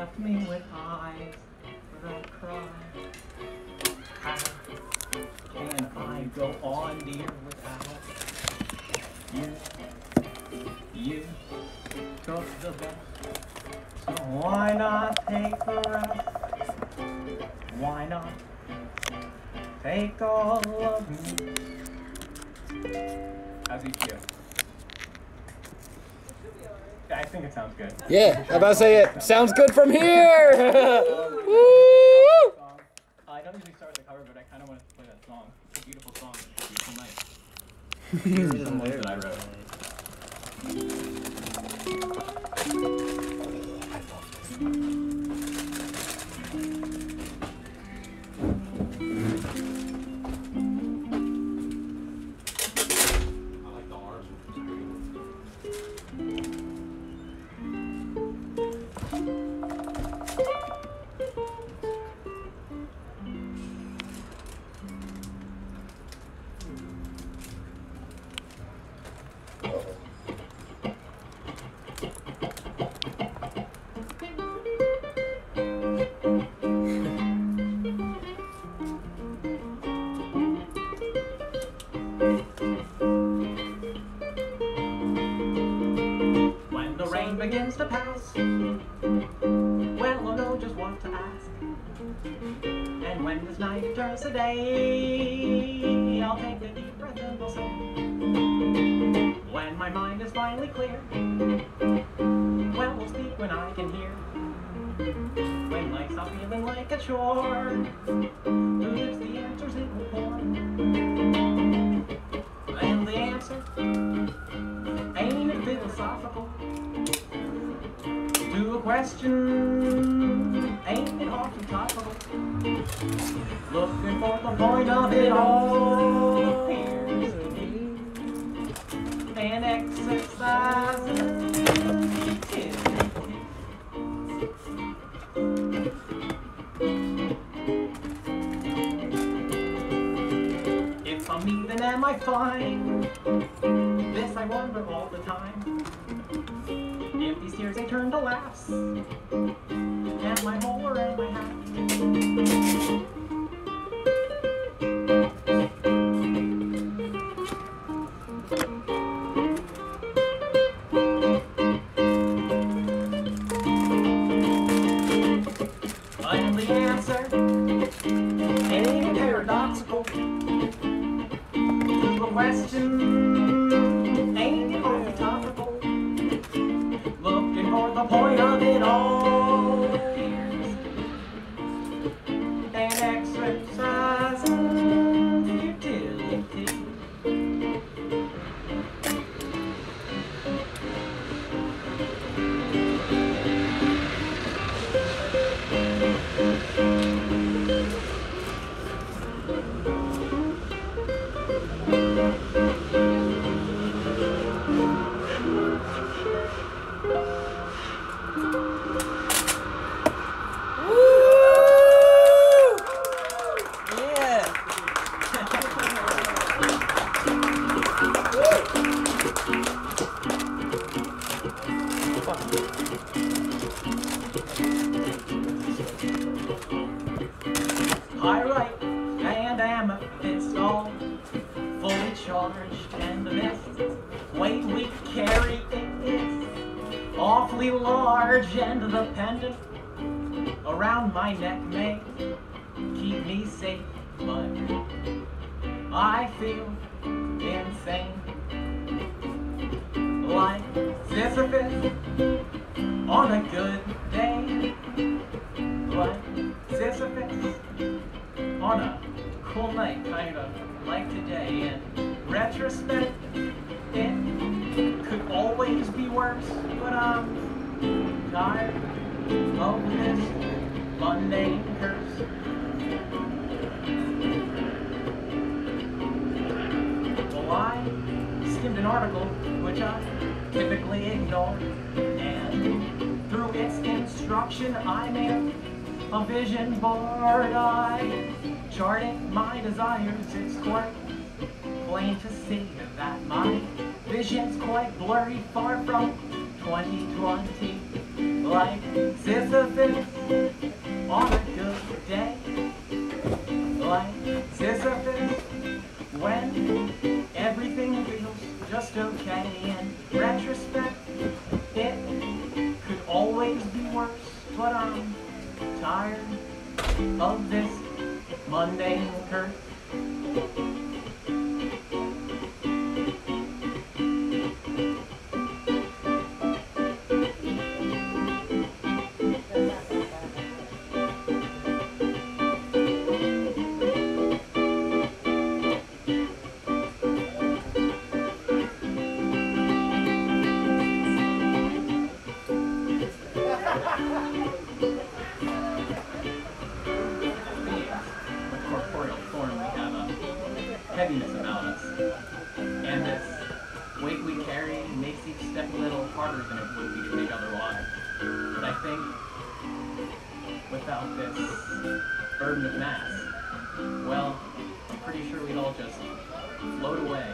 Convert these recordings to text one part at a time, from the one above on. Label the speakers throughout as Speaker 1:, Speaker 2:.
Speaker 1: left me with eyes that cry. How can I go on, dear, without you? You took the best, so why not take the rest? Why not take all of me? How's each feel? I think it sounds good.
Speaker 2: Yeah, I'm about to say it sounds good from here. Woo!
Speaker 1: I don't usually start with the cover, but I kind of wanted to play that song. It's a beautiful song. It's a beautiful night. Here's some ones that I wrote. Begins to pass, well, I'll know just what to ask. And when this night turns to day, I'll take a deep breath and I'll say, when my mind is finally clear, well, we'll speak when I can hear. When life's not feeling like a chore, who gives the answers it will pour? And the answer ain't it philosophical? To a question, ain't it often topical? Looking for the point of it all appears to be an exercise in futility. If I'm me, then am I fine? This I wonder all the time. If these tears they turn to laughs, am I whole or am I half? And the answer ain't paradoxical to the question, ain't it only topical? Looking for the point of it all appears an exercise in futility. I write and amethyst all fully charged, and the mist weight we carry is awfully large, and the pendant around my neck may keep me safe, but I feel insane, like Sisyphus on a good day, like Sisyphus on a cool night, kind of like today. In retrospect, it could always be worse, but I'm tired of this mundane curse. Well, I skimmed an article which I typically ignore, and through its instruction I made a vision board. I charted my desires. It's quite plain to see that my vision's quite blurry, far from 2020. Like Sisyphus Sisyphus on a good day, like Sisyphus when everything feels just okay. In retrospect, it could always be worse, but I'm tired of this mundane curse. Heaviness about us, and this weight we carry makes each step a little harder than it would be to take otherwise. But I think without this burden of mass, well, I'm pretty sure we'd all just float away.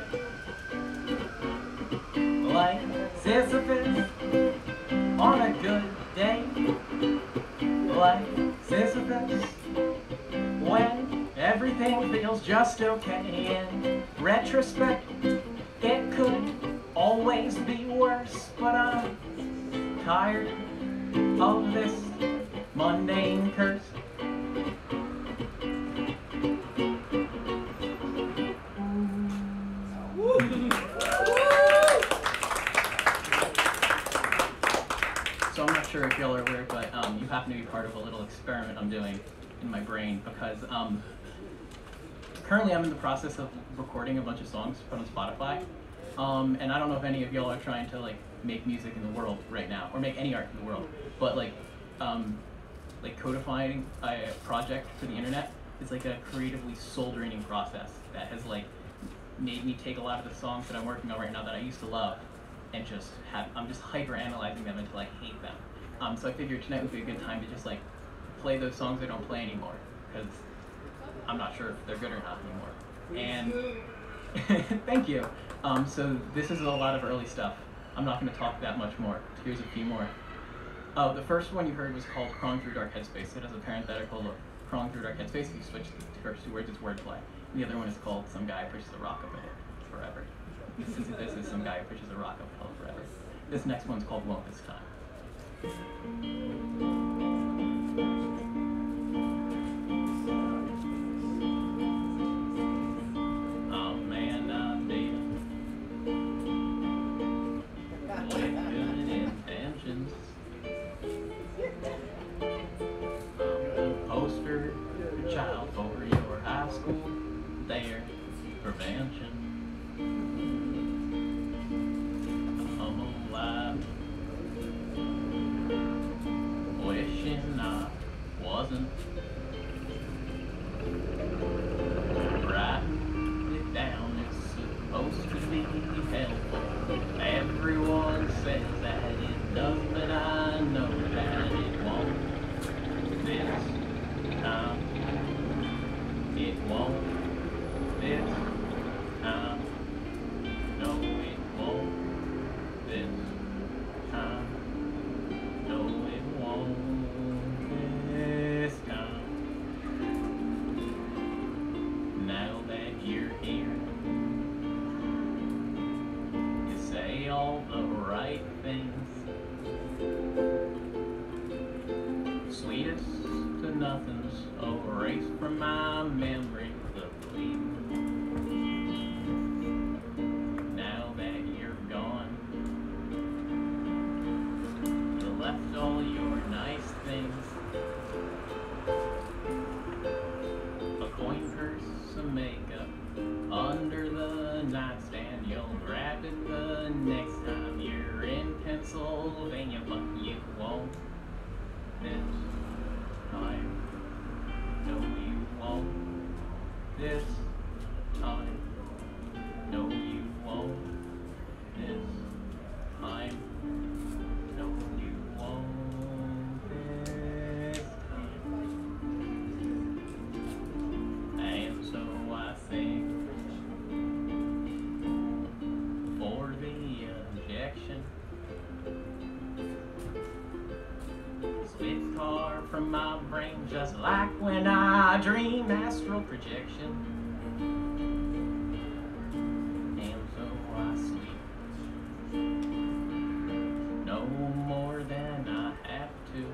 Speaker 1: Like Sisyphus on a good day, like Sisyphus when everything feels just okay. In retrospect, it could always be worse, but I'm tired of this mundane curse. So I'm not sure if y'all are aware, but you happen to be part of a little experiment I'm doing in my brain, because currently I'm in the process of recording a bunch of songs to put on Spotify, and I don't know if any of y'all are trying to like make music in the world right now, or make any art in the world, but like codifying a project for the internet is like a creatively soul-draining process that has like made me take a lot of the songs that I'm working on right now that I used to love and I'm just hyper-analyzing them until I hate them. So I figured tonight would be a good time to just like play those songs I don't play anymore, because I'm not sure if they're good or not anymore. And thank you. So this is a lot of early stuff. I'm not going to talk that much more. Here's a few more. The first one you heard was called Crawling Through Dark Headspace. It has a parenthetical of Crawling Through Dark Headspace. If you switch the first two words, it's wordplay. And the other one is called Some Guy Pushes a Rock Up a Hill Forever. Since this is Some Guy Pushes a Rock Up a Hill Forever. This next one's called Won't This Time. Poster your child for your high school there prevention. I'm alive, wishing I wasn't. Writing it down is supposed to be helpful. Everyone says that it does, but I know that it won't. This time, it won't. This time, no, it won't. This time, no, it won't. This time, now that you're here, you say all the right things. Sweetest to nothing's erased from my memory, the bleeding. Now that you're gone, you left all your nice things. A coin purse, some makeup under the nightstand. You'll grab it the next time you're in Pennsylvania, but you won't. This time, no, you won't. This from my brain, just like when I dream astral projection. And so I sleep no more than I have to,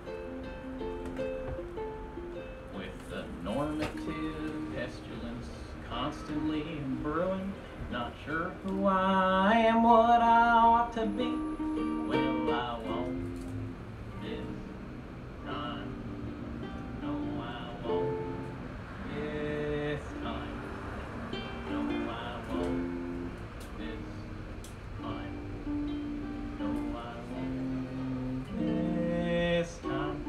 Speaker 1: with the normative pestilence constantly brewing. Not sure who I am, what I ought to be. Well, I won't this time. No, I won't this time. No, I won't this time. No, I won't this time.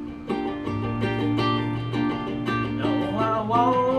Speaker 1: No, I won't.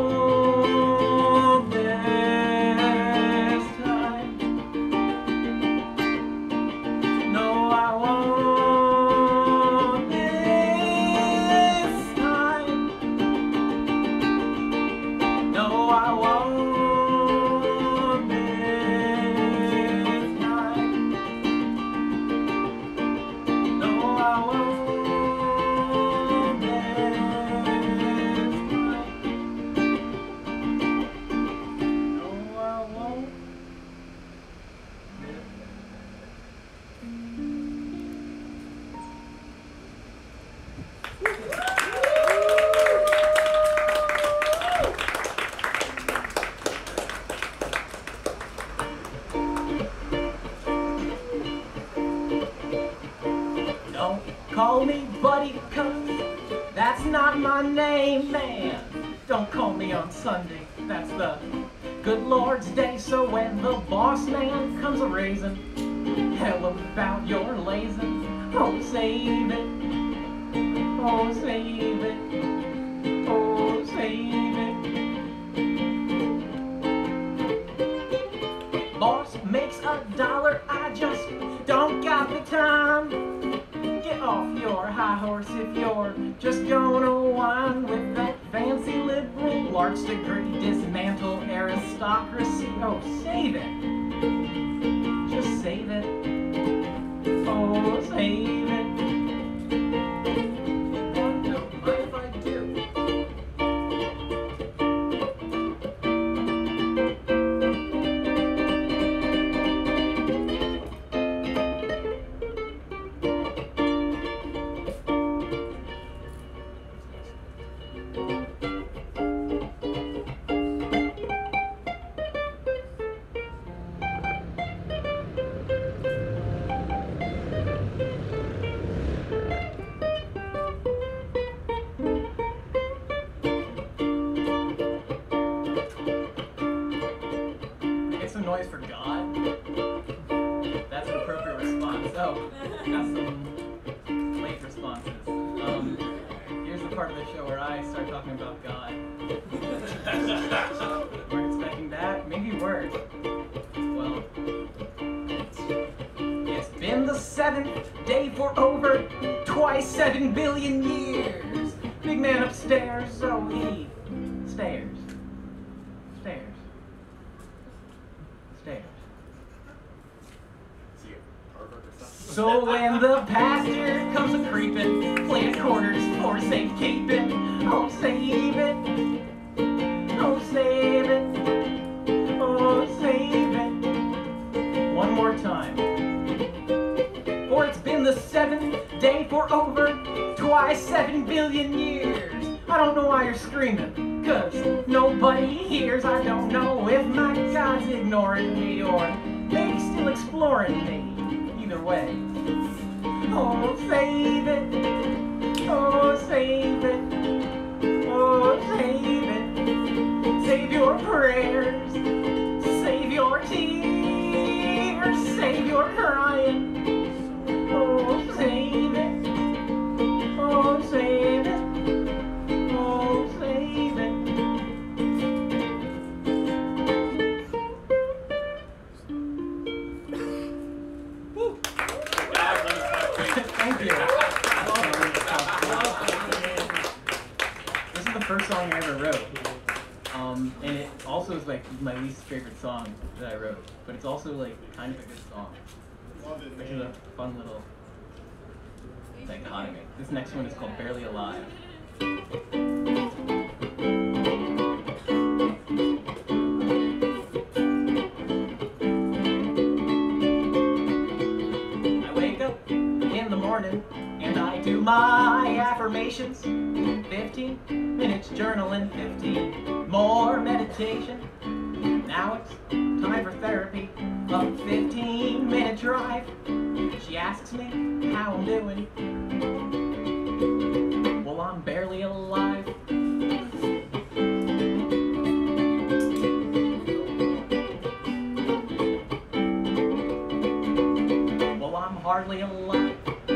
Speaker 1: Don't call me buddy, 'cause that's not my name, man. Don't call me on Sunday, that's the good Lord's day. So when the boss man comes a-raisin' hell about your lazing, oh save it, oh save it, oh save it. Boss makes $1, I just don't got the time. Get off your high horse if you're just gonna whine with that fancy liberal arts degree. Dismantle aristocracy. Oh, save it. Just save it. Oh, save it. Don't mind if I do. Noise for God? That's an appropriate response. Oh, got some late responses. Here's the part of the show where I start talking about God. Weren't expecting that? Maybe you were. Well, it's been the 7th day for over twice 7 billion years. Big man upstairs, so he stares. Stares. So when the pastor comes a-creepin', playing quarters for safe keeping, oh save it, oh save it, oh save it. One more time. For it's been the 7th day for over twice 7 billion years. I don't know why you're screaming, 'cause nobody hears. I don't know if my God's ignoring me or maybe still exploring me. Either way. Oh, save it. Oh, save it. Oh, save it. Save your prayers. Save your tears. Save your crying. Oh, save it. Oh, save it. Oh, save it. Thank you. This is the first song I ever wrote. And it also is like my least favorite song that I wrote. But it's also like kind of a good song.
Speaker 3: Love it,
Speaker 1: Which is a fun little... dichotomy. This next one is called Barely Alive. I wake up in the morning and I do my affirmations. 15 minutes journaling, 15 more meditation. Now it's time for therapy, a 15-minute drive. She asks me how I'm doing. Well, I'm barely alive. Well, I'm hardly alive.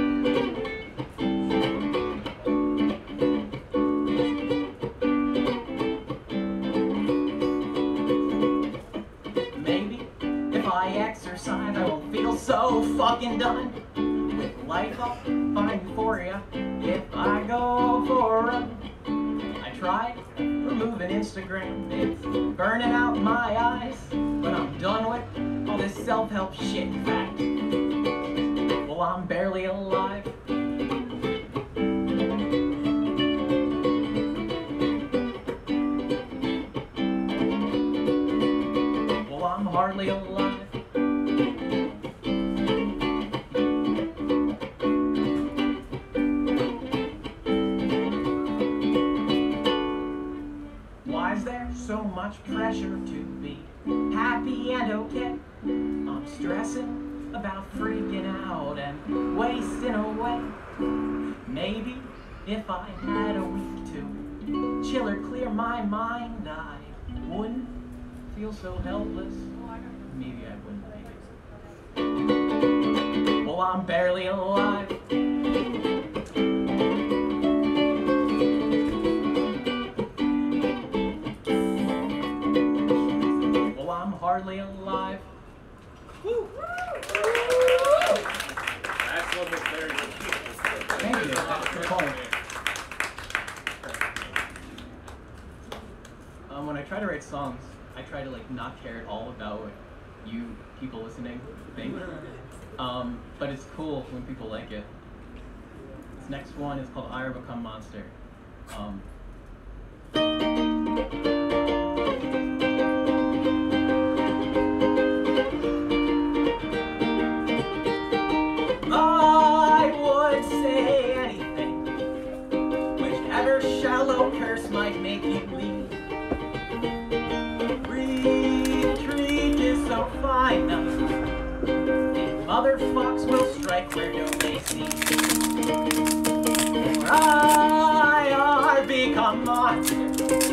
Speaker 1: Exercise, I won't feel so fucking done. With life, I'll find euphoria if I go for a run. I tried removing Instagram, it's burning out my eyes. But I'm done with all this self-help shit, in fact. Well, I'm barely alive. Well, I'm hardly alive. Why is there so much pressure to be happy and okay? I'm stressing about freaking out and wasting away. Maybe if I had a week to chill or clear my mind, I wouldn't feel so helpless. Maybe I wouldn't. Well, I'm barely alive. Well, I'm hardly alive. Woo!
Speaker 3: That's one that's very good.
Speaker 1: Thank you. That's the point. When I try to write songs, I try to not care at all about what you people listening think. But it's cool when people like it. This next one is called Ira Become Monster. I would say anything, whichever shallow curse might make you leave. Retreat is so fine now. These motherfucks will strike where no they see. I become monster.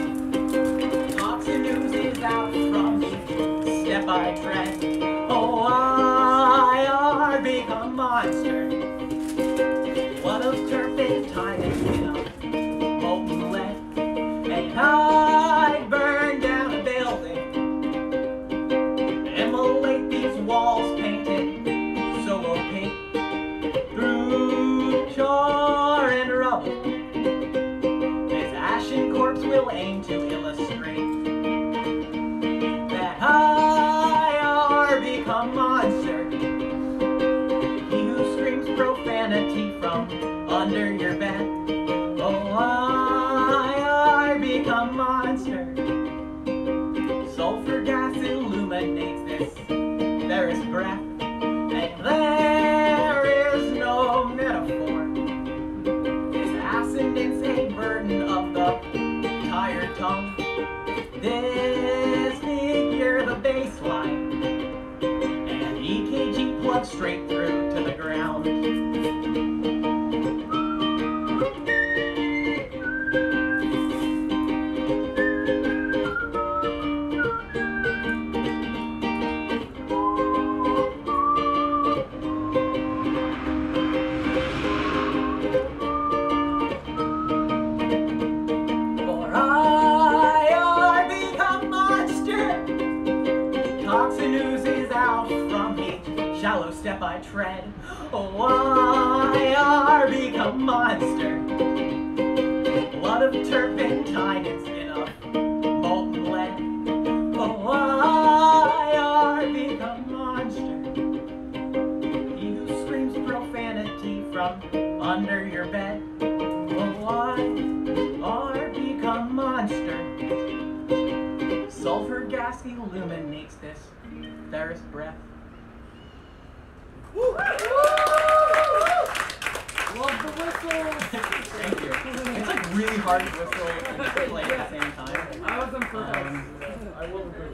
Speaker 1: Toxin oozes out from me. Step I tread. Oh, I become monster. What of turpentine and molten lead. And I burn down a building. Immolate these walls painted so opaque. Through char and rubble, this ashen corpse will aim to illustrate that I become monster. He who screams profanity from under your bed. Oh, I become monster. Sulfur gas illuminates this. There is breath, and there is no metaphor. This assonance a burden of the tired tongue. This figure the bass line, and EKG plugged straight through to the ground. Shallow step I tread. Oh, I become monster. Blood of turpentine and skin of molten lead. Oh, I become monster. He who screams profanity from under illuminates this fairest breath.
Speaker 4: Love the whistle!
Speaker 1: Thank you. It's like really hard to whistle and play at the same time.
Speaker 4: I was impressed.
Speaker 3: I wasn't good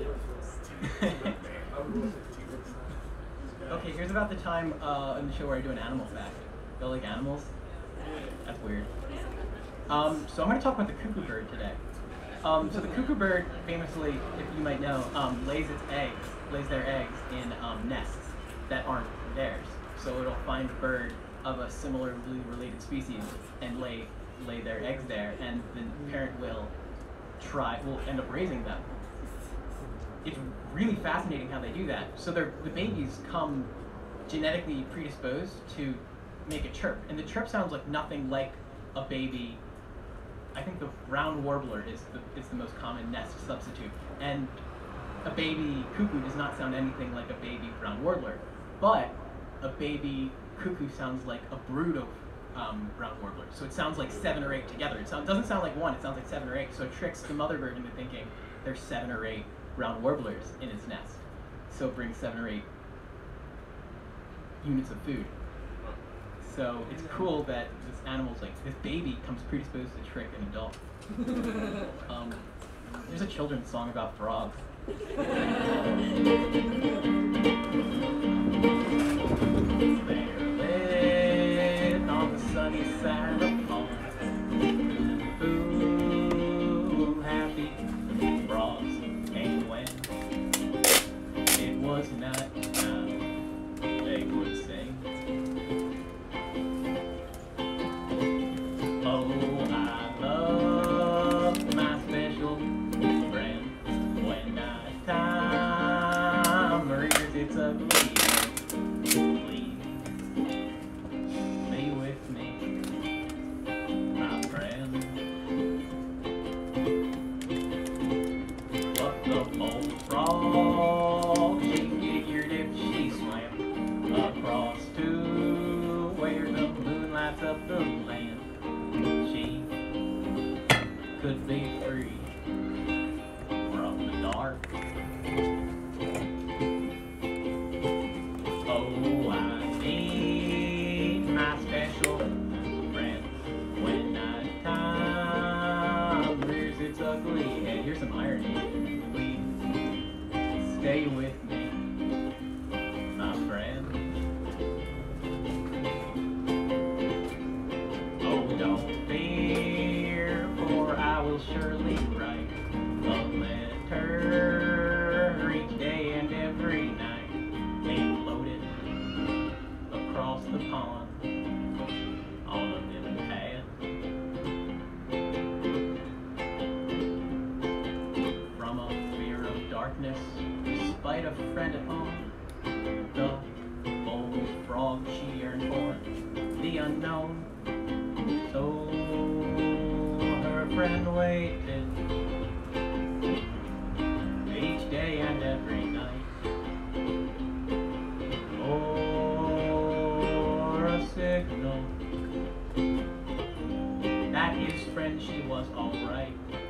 Speaker 1: Okay, here's about the time in the show where I do an animal fact. Y'all like animals? That's weird. So I'm going to talk about the cuckoo bird today. So the cuckoo bird, famously, if you might know, lays their eggs in nests that aren't theirs. So it'll find a bird of a similarly related species and lay their eggs there, and the parent will end up raising them. It's really fascinating how they do that. So the babies come genetically predisposed to make a chirp, and the chirp sounds like nothing like a baby. I think the brown warbler is the most common nest substitute, and a baby cuckoo does not sound anything like a baby brown warbler, but a baby cuckoo sounds like a brood of brown warblers. So it sounds like 7 or 8 together. It doesn't sound like one, it sounds like 7 or 8, so it tricks the mother bird into thinking there's 7 or 8 brown warblers in its nest. So it brings 7 or 8 units of food. So it's cool that this animal's like, this baby comes predisposed to trick an adult. There's a children's song about frogs. They're lit on the sunny side of the pond. Ooh, happy frogs came when it was night time. They would sing. Oh, I love my special friend. When night time rears its ugly head, please stay with me, my friend. But the old frog, she figured if she swam across to where the moon lights up the land, she could be free from the dark. Oh, I need my special friend when night time rears its ugly head. Here's some irony. Please stay with me, my friend. Oh, don't fear, for I will surely write a letter each day and every night, and float it across the pond on a little pad. From a fear of darkness, despite a friend at home, the old frog she yearned for the unknown. So her friend waited each day and every night for a signal that his friend, she was alright.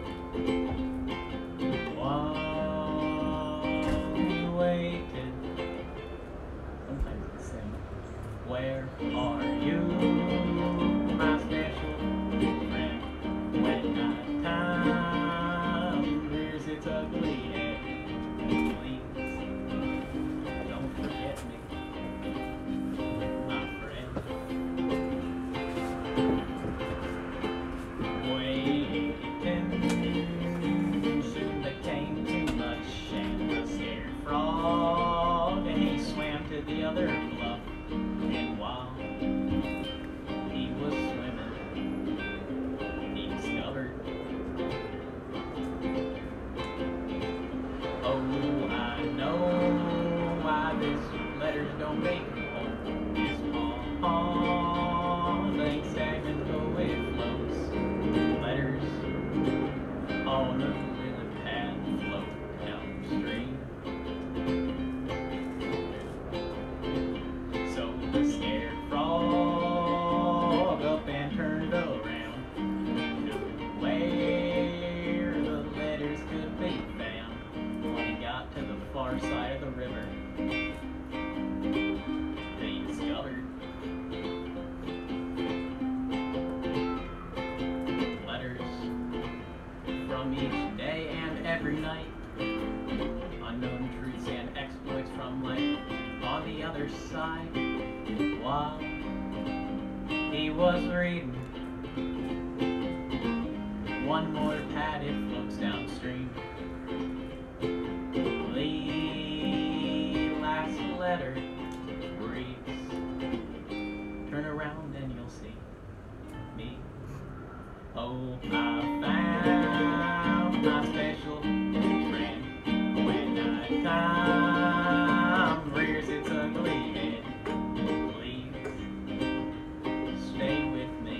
Speaker 1: While he waited, sometimes it's the same. Where are you, my special friend, when night time rears its ugly head? Please don't forget me, my friend. Waiting was reading one more padded floats downstream. The last letter reads, turn around and you'll see me. Oh, I found my special friend when nighttime rears its ugly head. Please stay with me,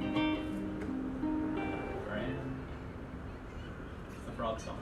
Speaker 1: friend. It's the frog song.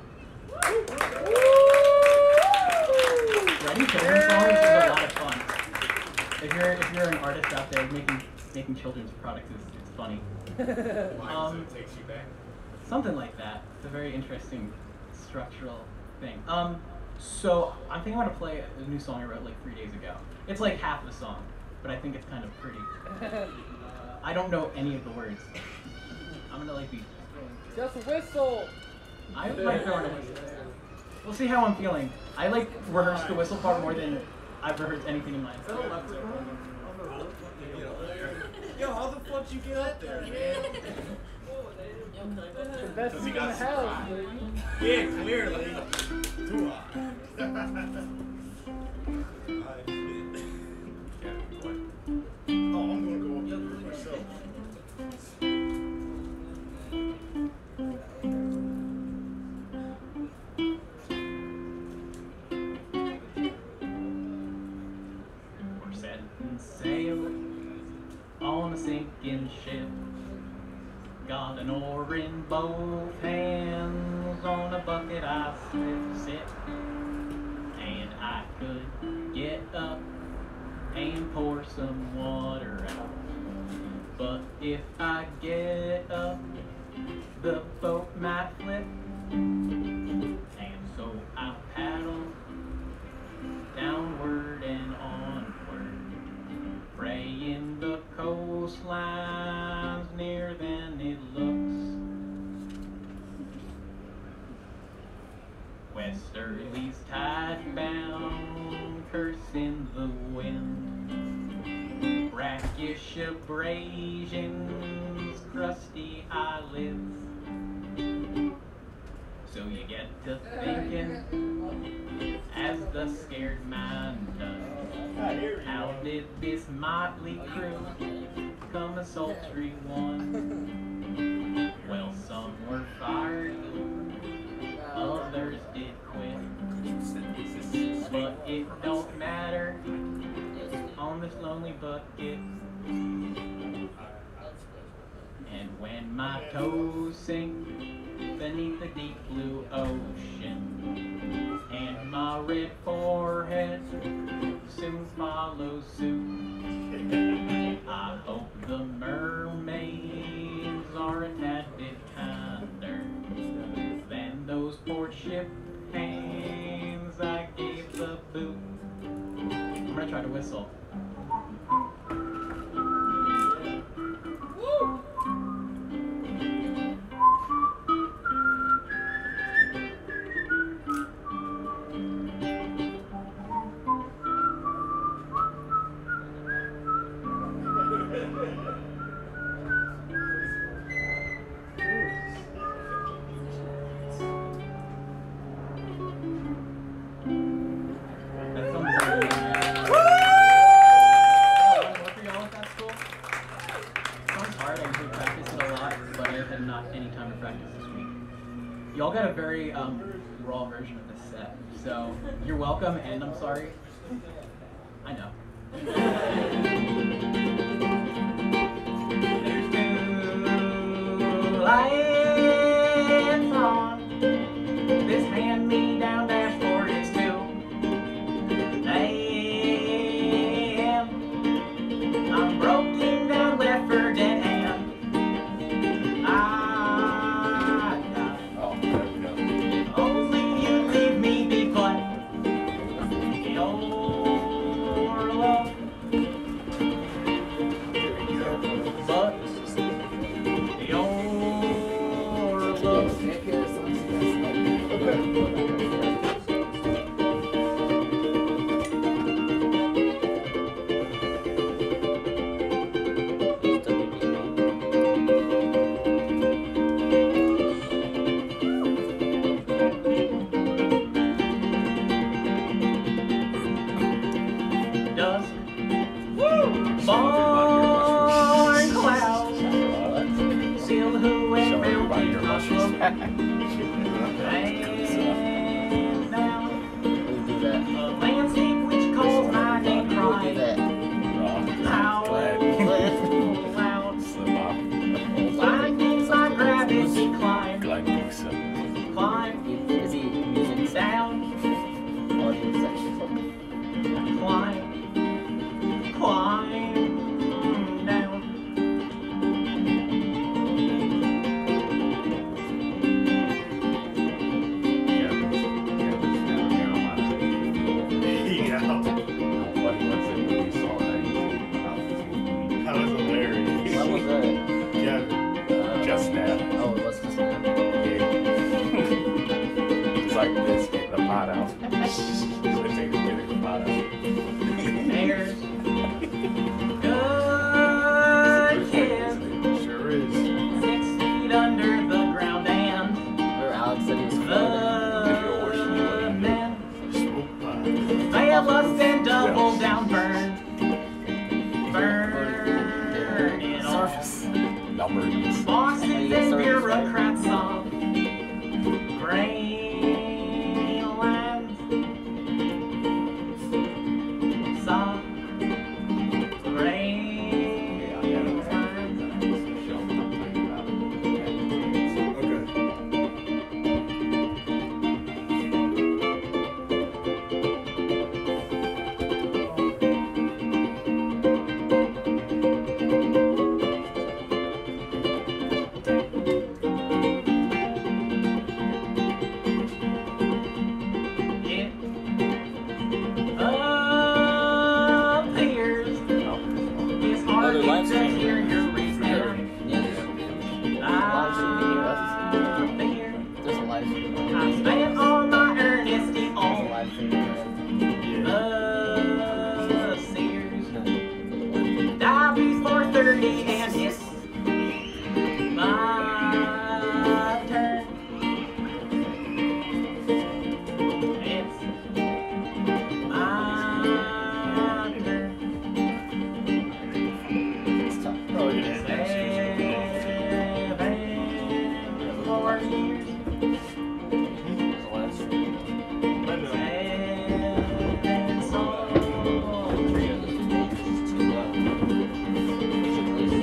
Speaker 1: Writing children's songs is a lot of fun. If you're an artist out there making children's products, it's funny.
Speaker 3: Takes you back.
Speaker 1: Something like that. It's a very interesting structural thing. So I'm thinking I'm gonna play a new song I wrote like 3 days ago. It's like half the song, but I think it's kind of pretty. I don't know any of the words. I'm gonna like be.
Speaker 4: Just whistle.
Speaker 1: I like throwing a whistle. We'll see how I'm feeling. I like rehearse the whistle part more than I've rehearsed anything in my life.
Speaker 3: Yo, how the fuck you get up there, man?
Speaker 4: The best seat in the house, baby.
Speaker 3: Yeah, clearly. Too hot. Oh, I'm gonna go up there myself.
Speaker 1: We're setting sail on a sinking ship. Got an oar in both hands, on a bucket I sit. And I could get up and pour some water out. But if I get up, the boat might flip. And so I paddle downward and onward, praying the coastline's nearer than it looks. Westerlies tide-bound, cursing the wind. Brackish abrasions, crusty eyelids. So you get to thinking, as the scared mind does, how did this motley crew become a sultry one? Well, some were fired, others did quit. But it don't matter on this lonely bucket. And when my toes sink beneath the deep blue ocean, and my red forehead soon follows suit, I hope the mermaids are a tad bit kinder than those poor ship hands I gave the boot. I'm gonna try to whistle. Woo! Y'all got a very raw version of this set, so you're welcome, and I'm sorry. I know. There's two lights on this hand-me-down dashboard. It's 2 a.m. I'm broken down left for dead hand. now,
Speaker 2: We'll do that.
Speaker 1: a landscape which calls my name
Speaker 2: We'll do
Speaker 1: cries
Speaker 2: that.
Speaker 1: loud, loud.
Speaker 5: Slip off.
Speaker 1: Finding my gravity climb,
Speaker 5: Glenn Nixon.
Speaker 1: climb
Speaker 2: Is he using
Speaker 1: down,
Speaker 2: audio section?
Speaker 1: climb, climb down.
Speaker 3: Yeah. That was hilarious.
Speaker 2: What was that?
Speaker 3: Kevin.
Speaker 5: Just now.
Speaker 2: Oh, it was just now.
Speaker 5: It's like this, get the pot out. So they take getting the pot out.
Speaker 1: There's good kids
Speaker 3: Sure is.
Speaker 1: 6 feet under the ground and
Speaker 2: Or Alex said he was floating.
Speaker 1: the men
Speaker 3: Smoke pot.
Speaker 1: fail lust and double down burn. Burn it all.
Speaker 2: Surface.
Speaker 5: Numbers.
Speaker 1: Bosses and bureaucrats on grain land. Some grain land.
Speaker 3: Okay.
Speaker 1: It appears it's hard
Speaker 2: they're live
Speaker 1: to
Speaker 2: streaming.
Speaker 1: hear your reason.
Speaker 2: Yeah, live stream video. There's a live stream.
Speaker 1: I spent all my earnestly
Speaker 2: There's a
Speaker 1: on
Speaker 2: live stream video.
Speaker 1: the Sears. Diabetes 430 and it's my turn. It's my turn.
Speaker 2: It's tough.
Speaker 3: Oh, look at that.
Speaker 1: 7 more years.
Speaker 2: There's a live stream.
Speaker 3: I know.
Speaker 1: 7 songs.
Speaker 2: Three of those pages is too low. Should release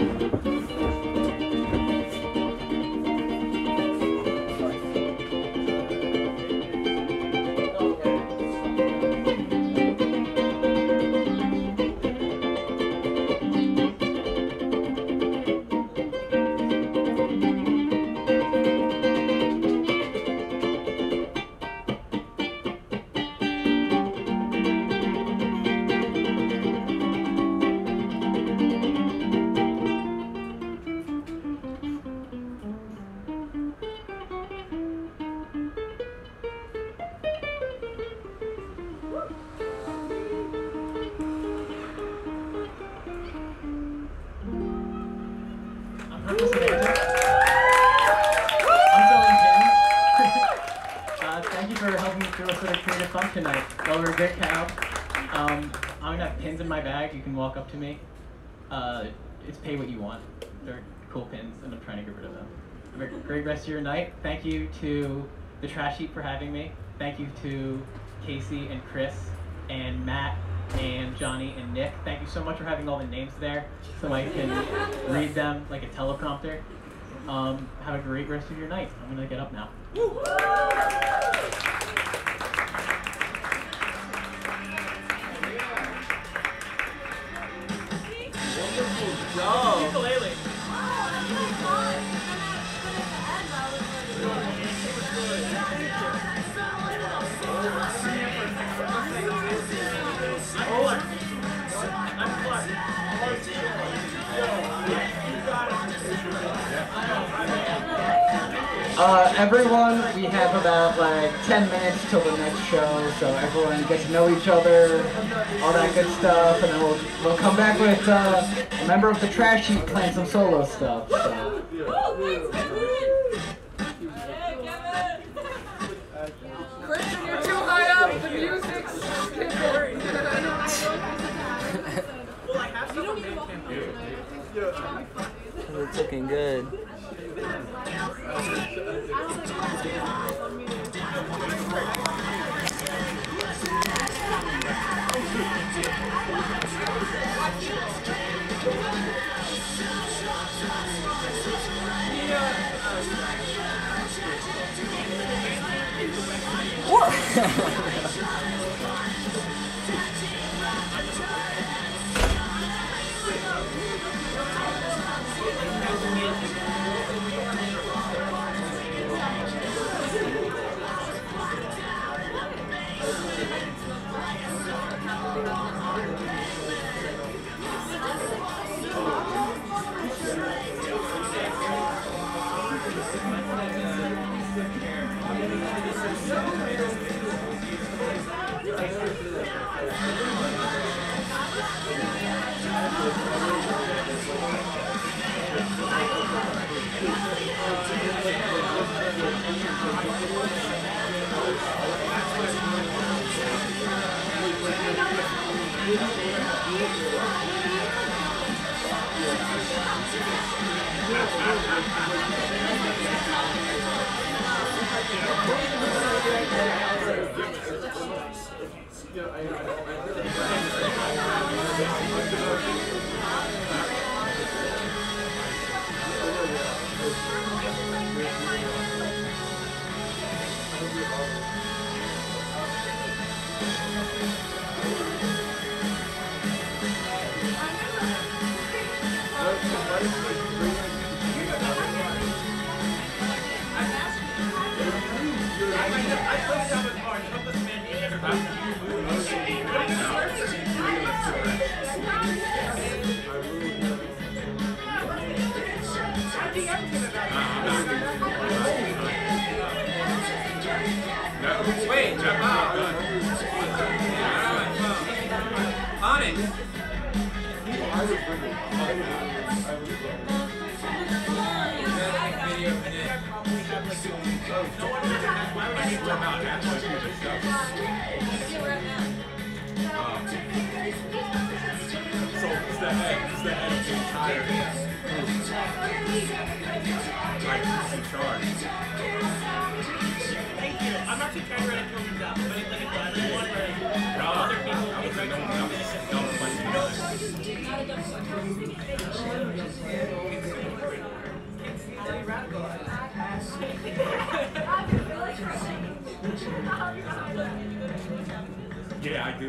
Speaker 1: I'm selling pins. Thank you for helping me through a sort of creative funk tonight. Y'all were a great crowd. I'm gonna have pins in my bag. You can walk up to me. It's pay what you want. They're cool pins, and I'm trying to get rid of them. Have a great rest of your night. Thank you to the Trash Heap for having me. Thank you to Casey and Chris and Matt and Johnny and Nick. Thank you so much for having all the names there so I can read them like a teleprompter. Have a great rest of your night. I'm gonna get up now. Ukulele. Everyone, we have about like 10 minutes till the next show, so everyone gets to know each other, all that good stuff, and then we'll come back with a member of the Trash Heap playing some solo stuff. So.
Speaker 4: Christian, you're too high up. The music's
Speaker 6: You don't need to walk.
Speaker 2: Looking good.
Speaker 6: Wait, jump out. On it.
Speaker 5: So it's the head of the entire like in charge.
Speaker 1: Thank you. I'm not too trying to kill myself, but it's like a classic one where other people
Speaker 5: I was yeah, I do.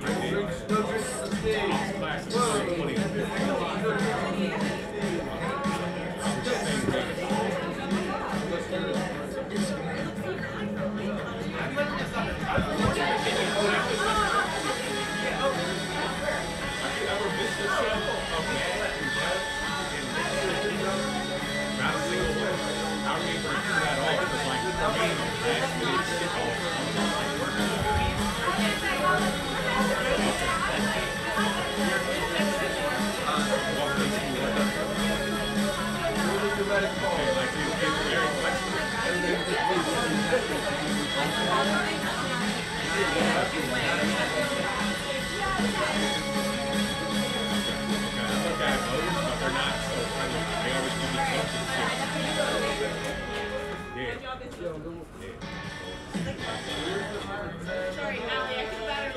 Speaker 4: Sorry, Allie, I feel better.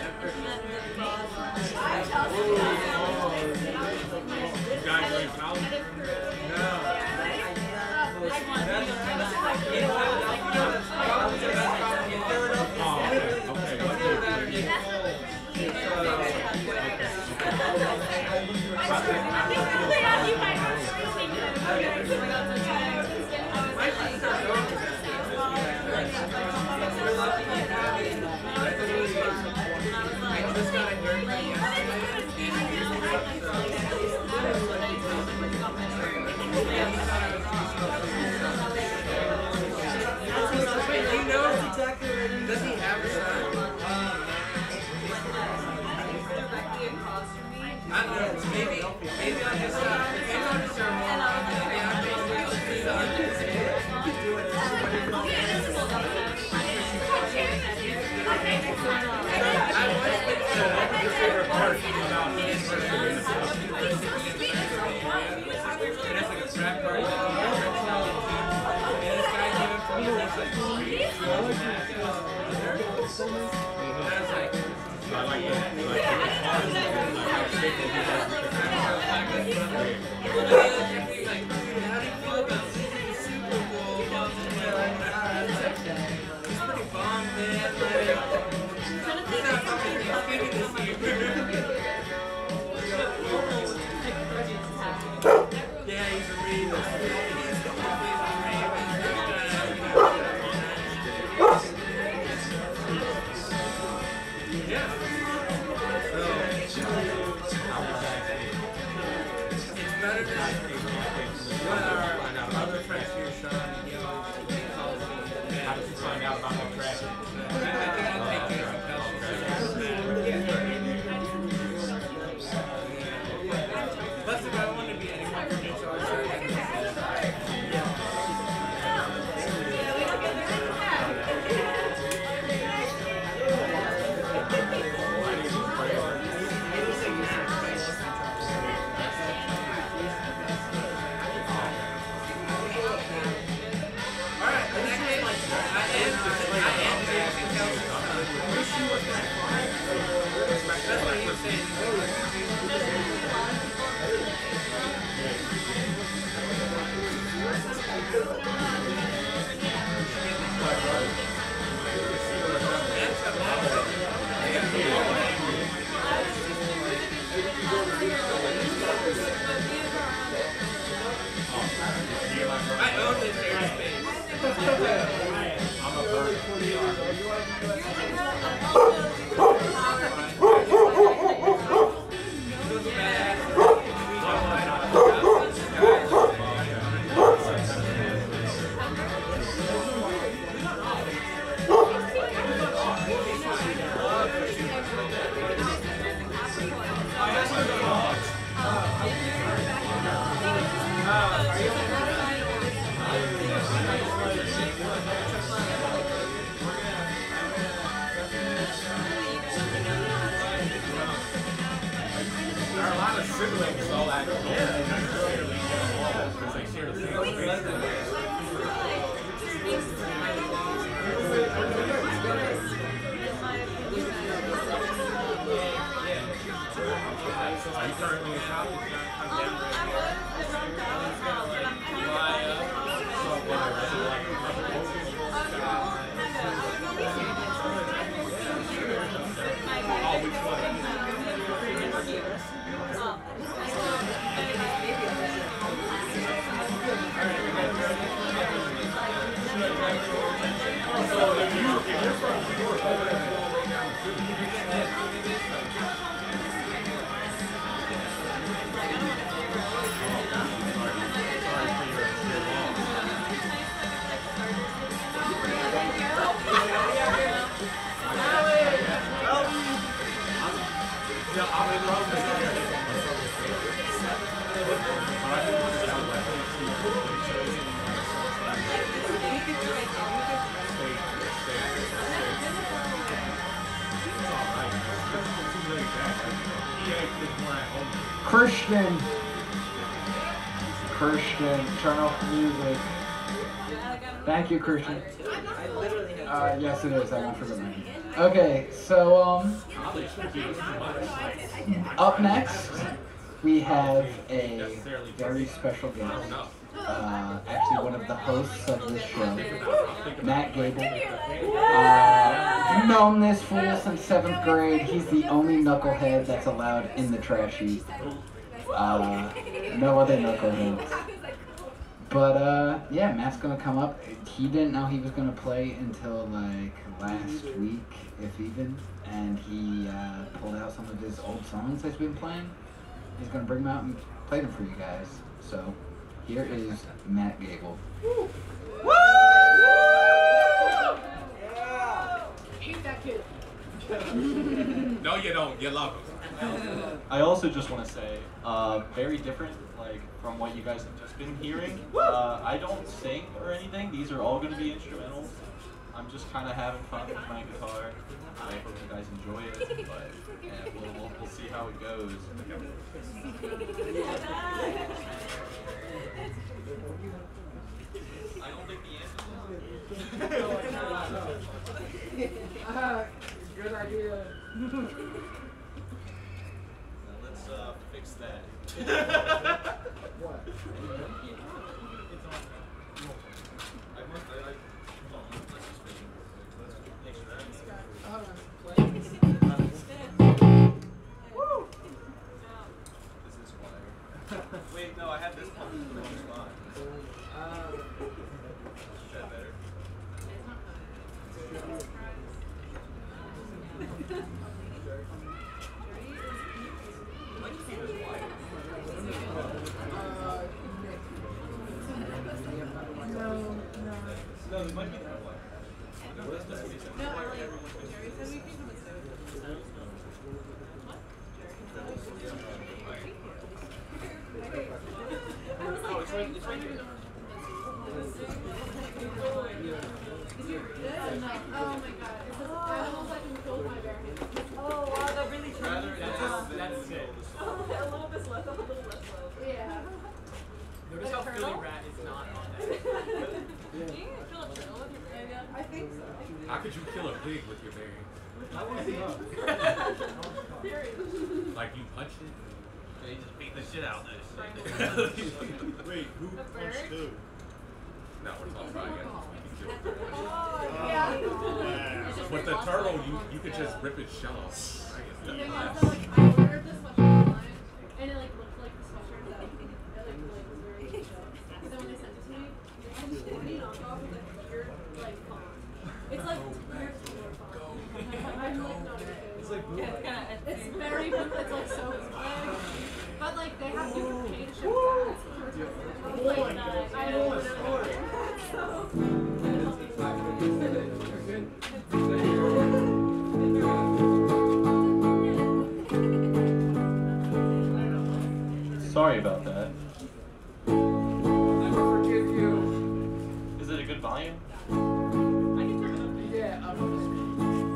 Speaker 5: Guys, are you college?
Speaker 6: Does he have a son? I don't know. Maybe on his
Speaker 5: About
Speaker 1: Christian, turn off the music. Thank you, Christian. Yes, it is. I won't forget my name. Okay, so up next we have a very special guest. Actually, one of the hosts of this show, Matt Gable. You've known this fool since 7th grade. He's the only knucklehead that's allowed in the trash heap. No other knuckleheads. But yeah, Matt's gonna come up. He didn't know he was gonna play until like last week, if even, and he pulled out some of his old songs that he's been playing. He's gonna bring them out and play them for you guys. So here is Matt Gable. Woo! Woo!
Speaker 4: Hate that kid.
Speaker 6: No, you don't. You love him.
Speaker 7: I also just want to say, very different, like, from what you guys have just been hearing. I don't sing or anything. These are all going to be instrumentals. I'm just kind of having fun with my guitar. I hope you guys enjoy it, but yeah, we'll see how it goes. I don't think the answer is No, there might be that one.
Speaker 4: No, I like Jerry said we can come and stay with him. What? I was like,
Speaker 7: Oh, it's right here.
Speaker 4: oh my god. It says animals that can kill my bare hands.
Speaker 8: Oh wow, that really
Speaker 7: Rather
Speaker 1: That's it.
Speaker 8: a little bit less, a little less low.
Speaker 4: Yeah.
Speaker 1: Notice how Philly Rat is not on that.
Speaker 8: You can kill a turtle with your bare hands.
Speaker 4: I think so.
Speaker 6: How could you kill a pig with your bare hands?
Speaker 7: I want to see up.
Speaker 6: Like you punch it?
Speaker 7: They just beat the shit out of this thing.
Speaker 3: Wait, who punched who?
Speaker 6: No, we're talking about you can kill a
Speaker 8: Oh,
Speaker 4: Yeah.
Speaker 6: pig. With the turtle, you could just rip its shell off.
Speaker 4: And then also, like, I ordered this sweatshirt online, and it, like, looked like the sweatshirt that, it, was very good. So then when they sent it to me, it was a knockoff with, like, weird, like, font. It's, like, weird keyboard font. I'm, like, not okay.
Speaker 7: It's like blue.
Speaker 4: It's very, it's, like, so big. But, like, they have, you can pay to ship that. I was like, I don't know.
Speaker 7: Sorry about that.
Speaker 2: Never forgive you.
Speaker 7: Is it a good volume?
Speaker 2: I can turn it up. Yeah, I'm on the screen.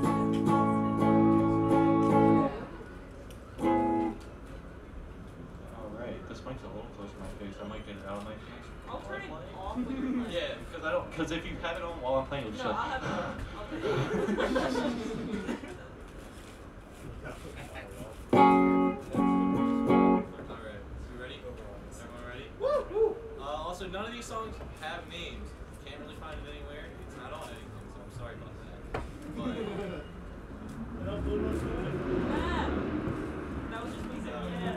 Speaker 7: Alright, this mic's a little close to my face. I might get it out of my face.
Speaker 8: I'll turn it
Speaker 7: while
Speaker 8: off
Speaker 7: I'm
Speaker 8: when you're
Speaker 7: playing.
Speaker 8: playing.
Speaker 7: Yeah, because I don't. Because if you have it on while I'm playing, it'll
Speaker 8: No,
Speaker 7: shut.
Speaker 8: I'll have it on. I'll turn it off.
Speaker 7: Alright, you ready? Everyone ready? Woo! Also, none of these songs have names. Can't really find it anywhere. It's not on anything, so I'm sorry about that. But
Speaker 8: Yeah. That was just me saying yeah.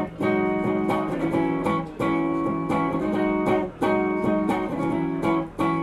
Speaker 7: Alright.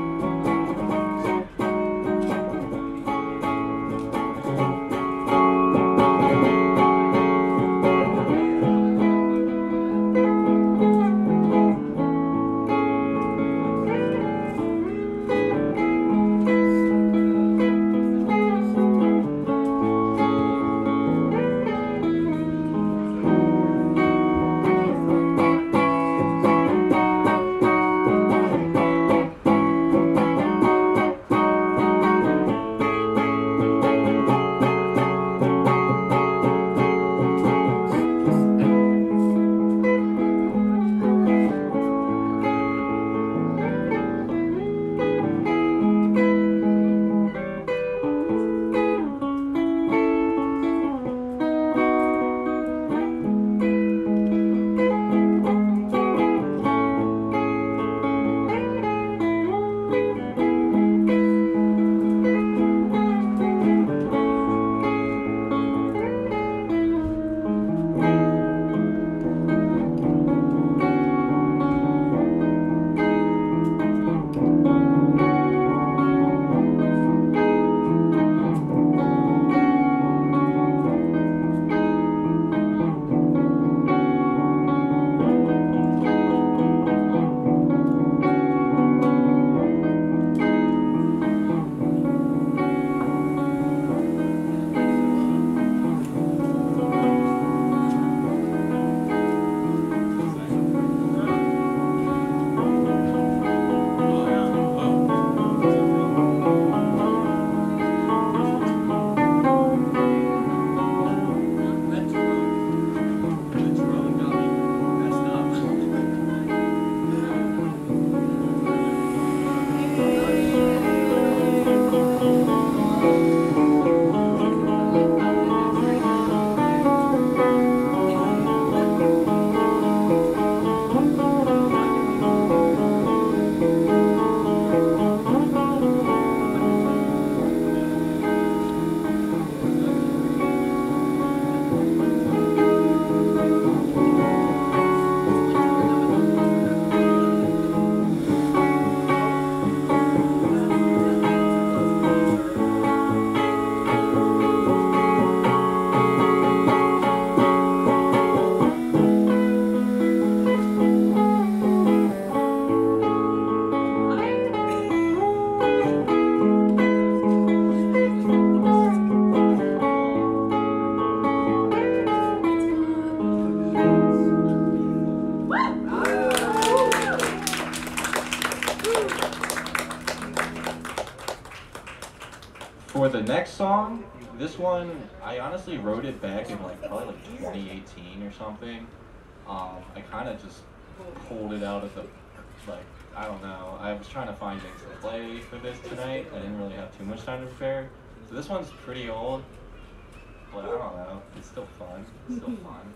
Speaker 7: the next song, this one, I honestly wrote it back in like probably like 2018 or something. I kind of just pulled it out of the, like, I don't know. I was trying to find things to play for this tonight. I didn't really have too much time to prepare. So this one's pretty old, but I don't know. It's still fun. It's still fun.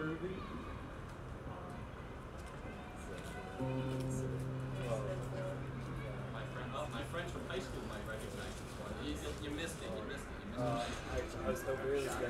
Speaker 9: My friends from high school might recognize this one. You missed it. You missed it. You missed it.
Speaker 3: I was hoping it was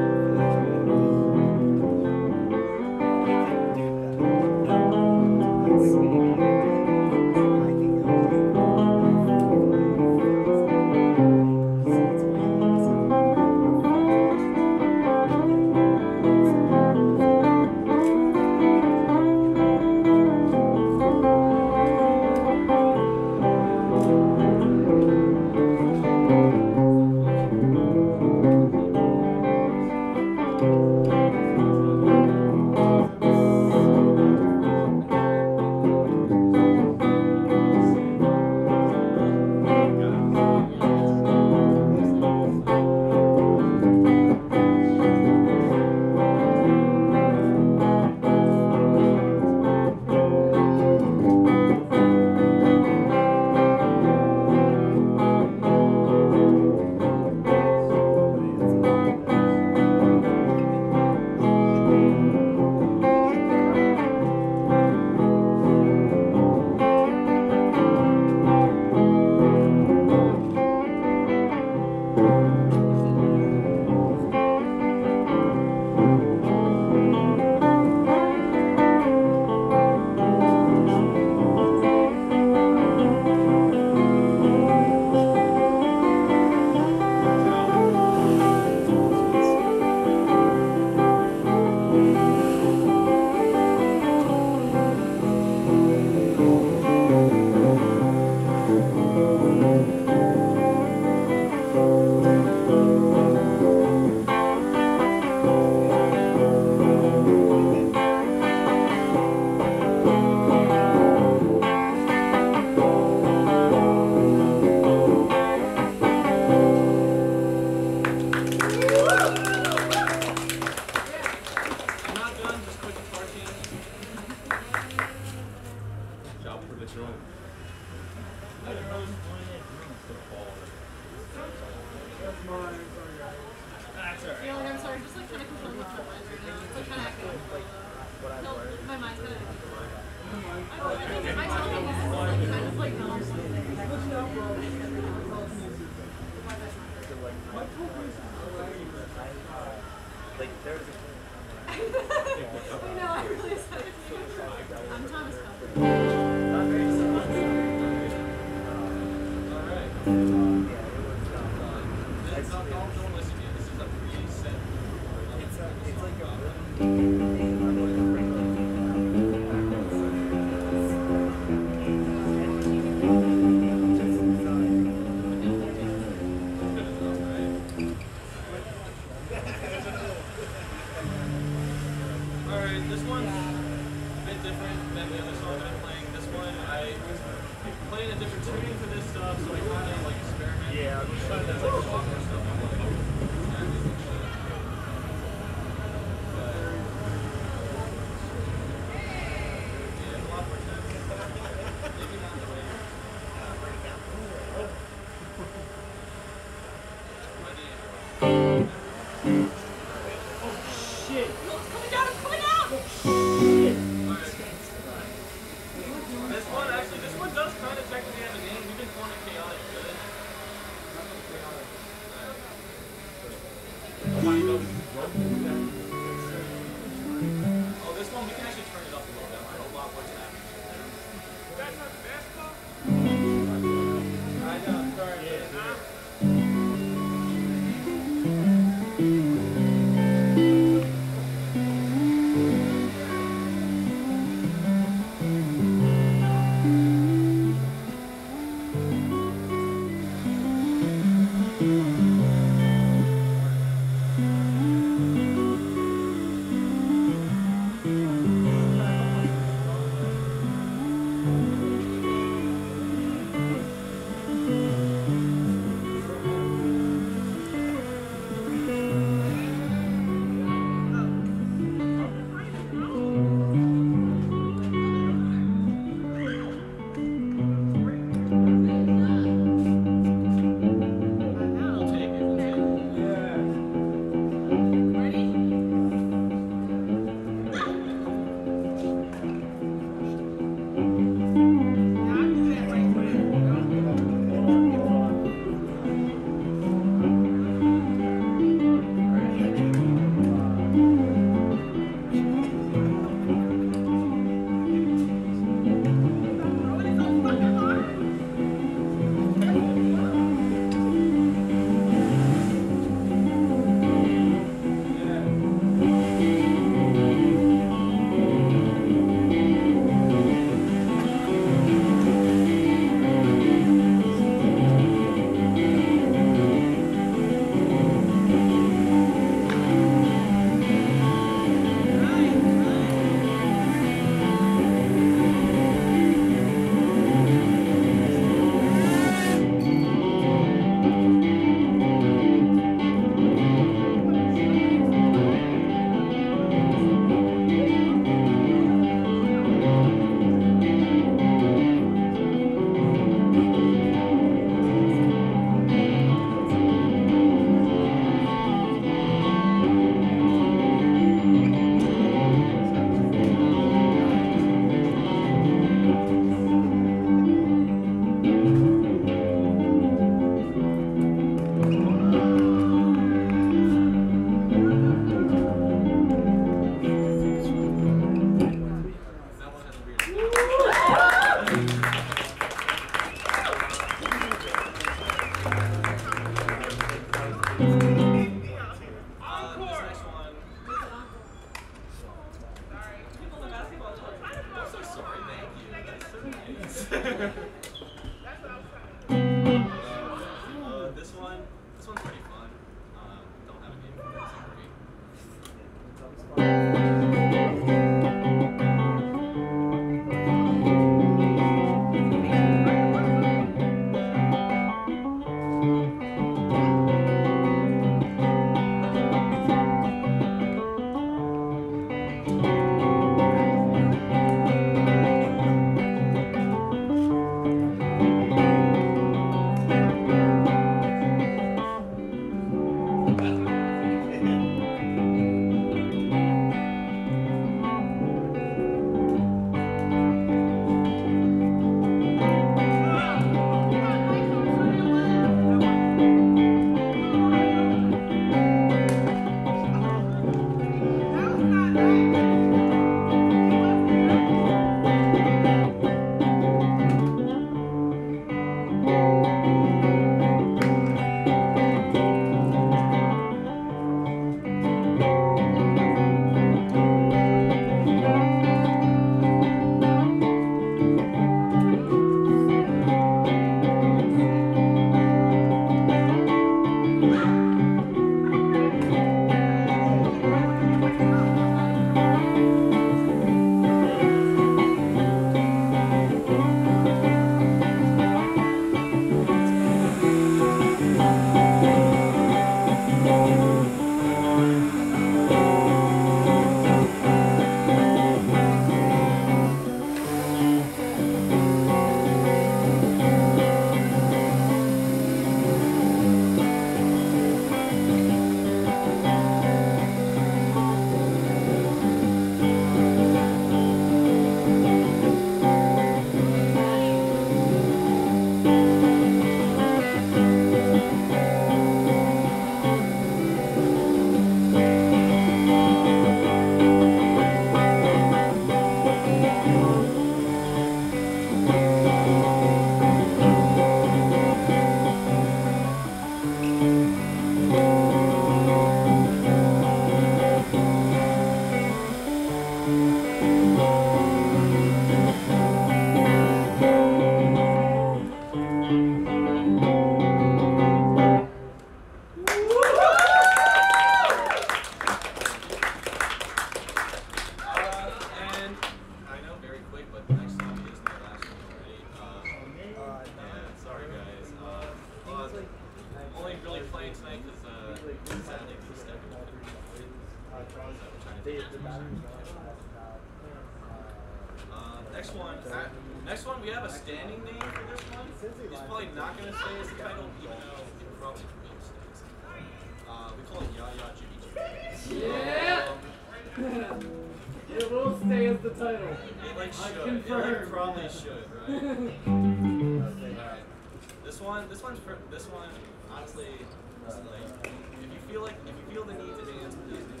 Speaker 9: Alright, next one, we have a standing name for this one. He's probably not going to say his title, even though he probably will say his title. We call it Yaya Jimmy Jimmy.
Speaker 10: Yeah! It will stay as the title.
Speaker 9: It like should.
Speaker 10: confirm.
Speaker 9: It probably should, right? Alright. This one, honestly, is like, if you feel the need to dance, please do.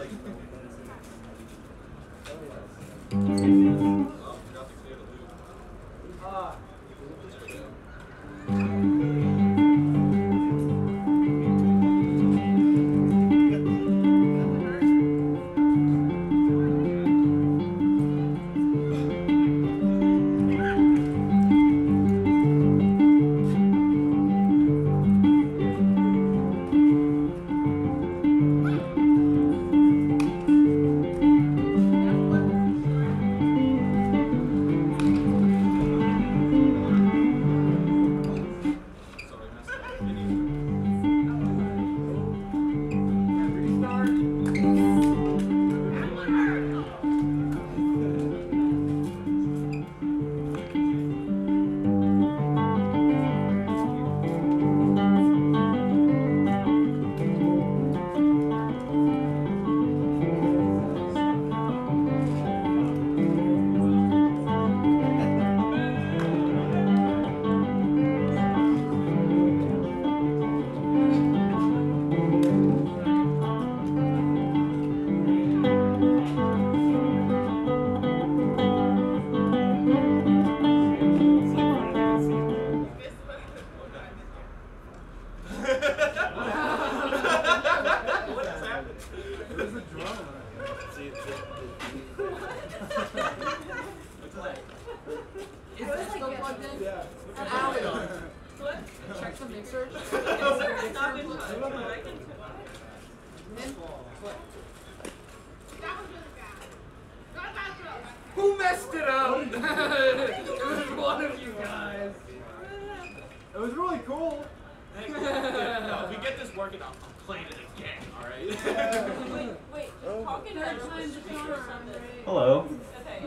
Speaker 9: Oh, forgot to clear the loop. There we go.
Speaker 10: Check the mixer. Who messed it up? It was one of you guys. It was really cool.
Speaker 9: No, if we get this working, I'm playing it again, alright?
Speaker 8: Wait, talking
Speaker 4: Third time's the charm, right?
Speaker 7: Hello.
Speaker 8: Okay.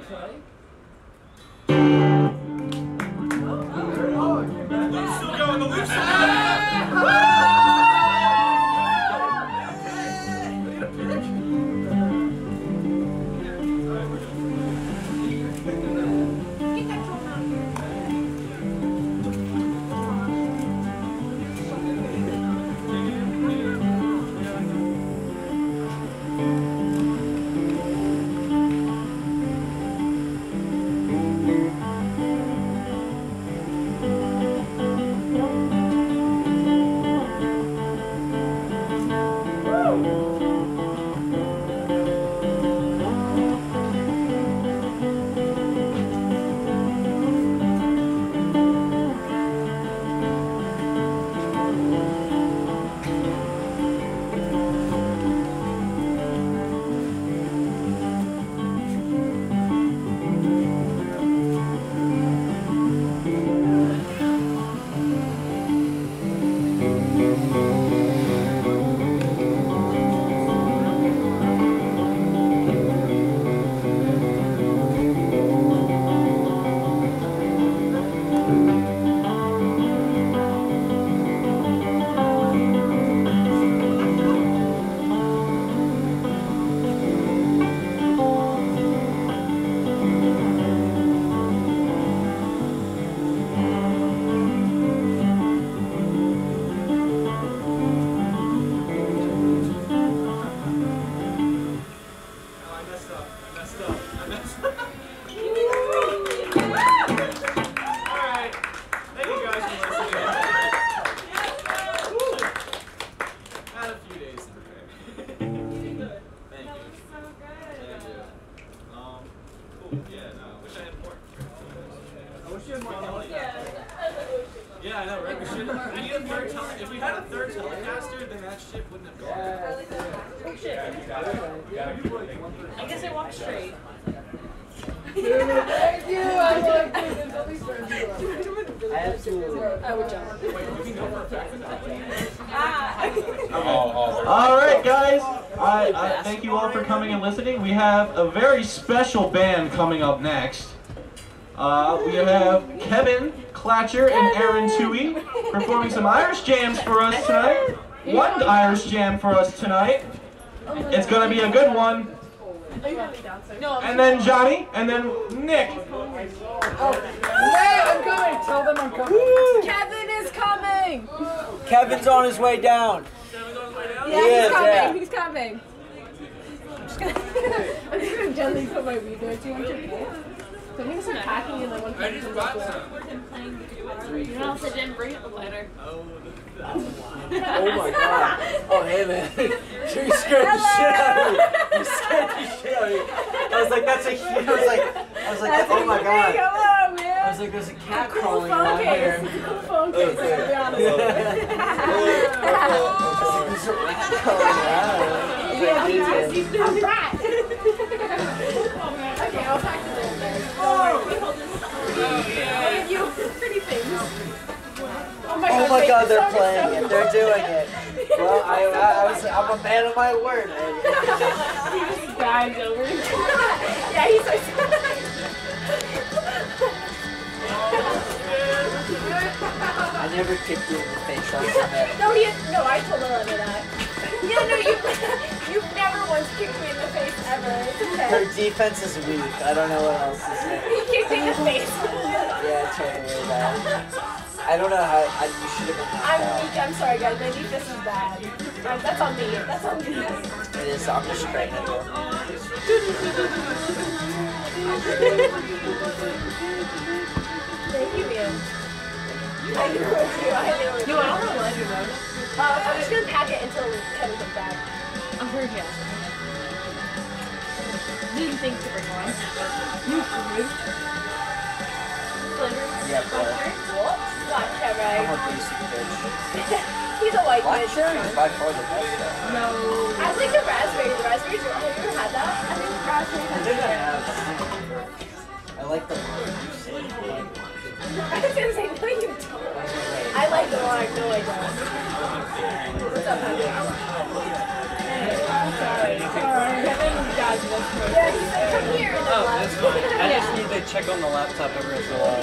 Speaker 9: Luke's still going, the Luke's still Yeah, I know, right? We should. We need a third if we had a third Telecaster, then that shit wouldn't have gone.
Speaker 8: Oh shit. I guess I walked straight.
Speaker 10: Thank you! I like this. Absolutely.
Speaker 8: I would jump.
Speaker 9: Wait, we can go for a fact
Speaker 7: All right, guys. Thank you all for coming and listening. We have a very special band coming up next. We have Kevin Clatcher and Aaron Toohey performing some Irish jams for us tonight. One Irish jam for us tonight. It's gonna be a good one. And then Johnny, and then Nick.
Speaker 10: Oh, hey, I'm coming. Tell them I'm coming.
Speaker 11: Woo! Kevin is coming.
Speaker 2: Kevin's on his way down.
Speaker 11: Yeah, he's coming. He's coming. I'm just gonna gently put my weed there. Do you want your bowl? So I'm gonna start packing in like one
Speaker 10: I just bought some.
Speaker 8: You know, if I didn't bring it later.
Speaker 2: Oh my god. Oh hey man. You scared the shit out of me. You scared the shit out of me. I was like, that's a huge. I was like, oh my god.
Speaker 11: Hello, man.
Speaker 2: I was like, there's a cat
Speaker 11: Cool
Speaker 2: crawling
Speaker 11: phone
Speaker 2: around
Speaker 11: case.
Speaker 2: here.
Speaker 11: It's a cool phone case. I'll be honest.
Speaker 2: There's a rat crawling around.
Speaker 11: I'm rat. Okay, I'll pack the bowl there. Oh, you pretty things.
Speaker 2: Oh my god, they're playing it. They're doing it. Well, I'm a man of my word.
Speaker 11: He just dives over. Yeah, he's like.
Speaker 2: I never kicked you in the face on that.
Speaker 11: No, I told Elena that. Yeah, no, you've never once kicked me in the face ever. It's okay.
Speaker 2: Her defense is weak. I don't know what else to say.
Speaker 11: He kicked me in the face.
Speaker 2: Yeah, totally bad. I don't know how. You should have been knocked
Speaker 11: I'm
Speaker 2: out.
Speaker 11: weak. I'm sorry, guys. My defense is bad. That's on me. That's on me.
Speaker 2: It is. I'm just spraying it though.
Speaker 11: Thank you, man. I knew it was you. I knew it was you. I don't know what you're doing. I'm just gonna pack it until Kevin comes back.
Speaker 8: I'm pretty good. Didn't think to bring one.
Speaker 2: Yeah, bro.
Speaker 11: Black cherry.
Speaker 2: I'm a basic bitch.
Speaker 11: He's a white
Speaker 2: Black
Speaker 11: bitch.
Speaker 2: cherry is by far the best though.
Speaker 11: No. I like the raspberry. The raspberries are. Have you ever had that? I think the raspberry
Speaker 2: I
Speaker 11: has
Speaker 2: think I
Speaker 11: it.
Speaker 2: have. I like the one.
Speaker 11: I was gonna say, no, you don't. I like the wine. No, I don't. What's up, honey? I'm sorry. Kevin dodged us for it. Yeah, he's like, come here. And then
Speaker 2: That's fine. I just need to check on the laptop every so often.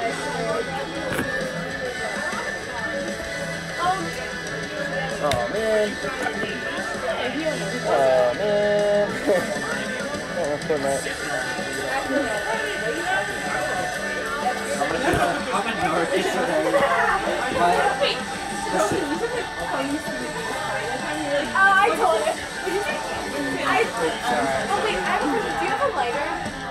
Speaker 2: Oh man. Oh man. Okay, man. I'm in New York today.
Speaker 11: I told you. Oh wait, I have a question. Do you have a lighter?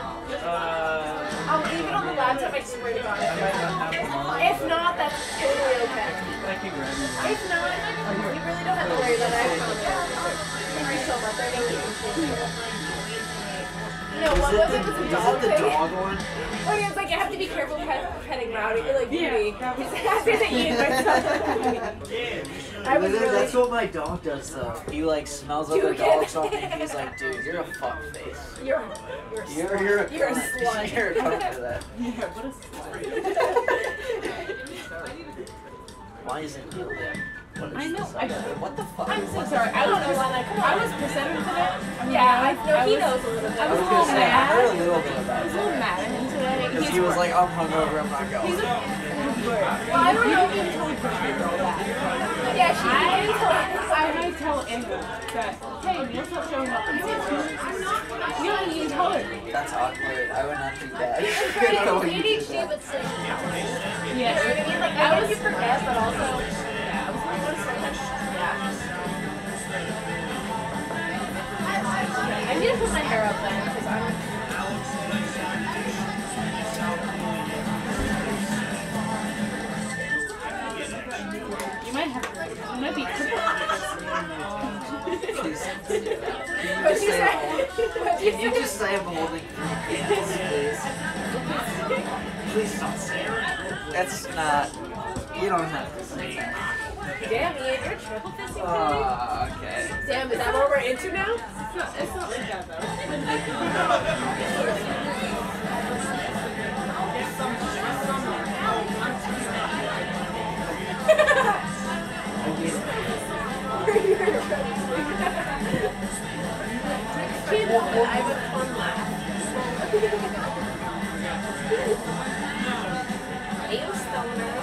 Speaker 11: I'll leave it on the laptop. I swear to God. If not, that's totally okay. If not, you really don't have to worry about it. Thank you so much. I really appreciate it. No, what was it? Was a dog
Speaker 2: the
Speaker 11: thing?
Speaker 2: dog one?
Speaker 11: Oh yeah, it's like you have to be careful petting Rowdy, or like Beauty. I was gonna say Ian, but I was really...
Speaker 2: That's what my dog does though. He like smells other dogs on me and he's like, dude, you're a fuckface.
Speaker 11: You're a slut. You're a slut.
Speaker 2: You're a cunt for that.
Speaker 11: Yeah, what a slut.
Speaker 2: Why isn't Neil there?
Speaker 11: I know.
Speaker 2: What the fuck?
Speaker 11: I'm so sorry. I don't know why that. I was presented today. Yeah, I know he knows a little bit.
Speaker 2: I was gonna say, I heard a little bit about
Speaker 11: I was a little mad at him today.
Speaker 2: because he was like, I'm hungover, I'm not going.
Speaker 11: Well, I don't know if you told Crystal that. Yeah, she didn't tell her.
Speaker 8: I might tell Andrew that, hey, Neil's not showing up. You don't even tell her.
Speaker 2: That's awkward. I would not do that.
Speaker 11: ADHD would say.
Speaker 8: Yes.
Speaker 11: You know what I mean? Like, I guess you forget, but also. Yeah, I was like, I need to put my hair up then, because I'm...
Speaker 8: You might have to. You might be triple.
Speaker 11: What'd you say?
Speaker 2: Can you just say I'm holding hands, please? Please don't say it. That's not... You don't have to say that.
Speaker 11: Damn, Ian, you're triple fisting today?
Speaker 2: Okay.
Speaker 11: Damn, is that what we're into now?
Speaker 8: It's not like that though.
Speaker 11: I have a fun laugh. Ayo stoner.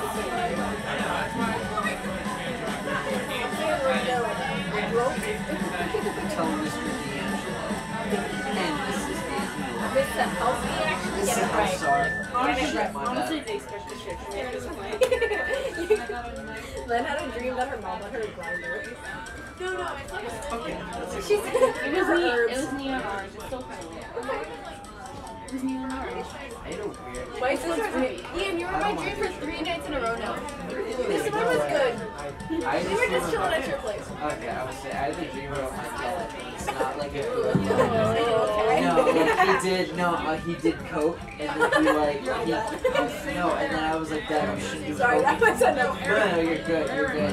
Speaker 2: Tell Mr. D'Angelo. And this is D'Angelo.
Speaker 11: Mr. Healthy, actually
Speaker 2: This
Speaker 11: get
Speaker 2: is
Speaker 11: it
Speaker 2: how
Speaker 11: right.
Speaker 2: sorry.
Speaker 11: Get it right.
Speaker 8: Honestly, they stretch the shit for me at this point.
Speaker 11: Len had a dream that her mom let her grind her.
Speaker 4: No, it's like a
Speaker 2: Okay.
Speaker 11: She said
Speaker 8: It was
Speaker 11: herbs.
Speaker 8: it was neon orange. It's still cool. It was neon orange.
Speaker 2: I don't weird.
Speaker 11: My sister's Ian, you were my dream for 3 nights in a row now. This one was good. We were just chilling at your place.
Speaker 2: Okay, I was saying, I had a dream about my dad. It's not like a good.
Speaker 11: Okay.
Speaker 2: No, like he did coke, and then he like, no, and then I was like, Dad, you shouldn't do
Speaker 11: Sorry,
Speaker 2: coke.
Speaker 11: that was a no.
Speaker 2: No, you're good, you're good.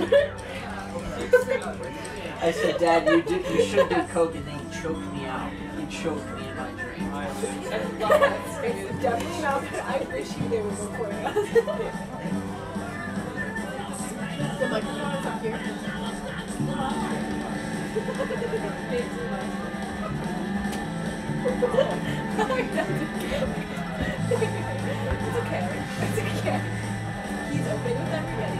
Speaker 2: I said, Dad, you should do coke, and then he choked me out. He choked me in my dream.
Speaker 11: It's definitely not that I wish you they were recording us. The microphone is up here. It's okay. It's okay. He's okay with everybody.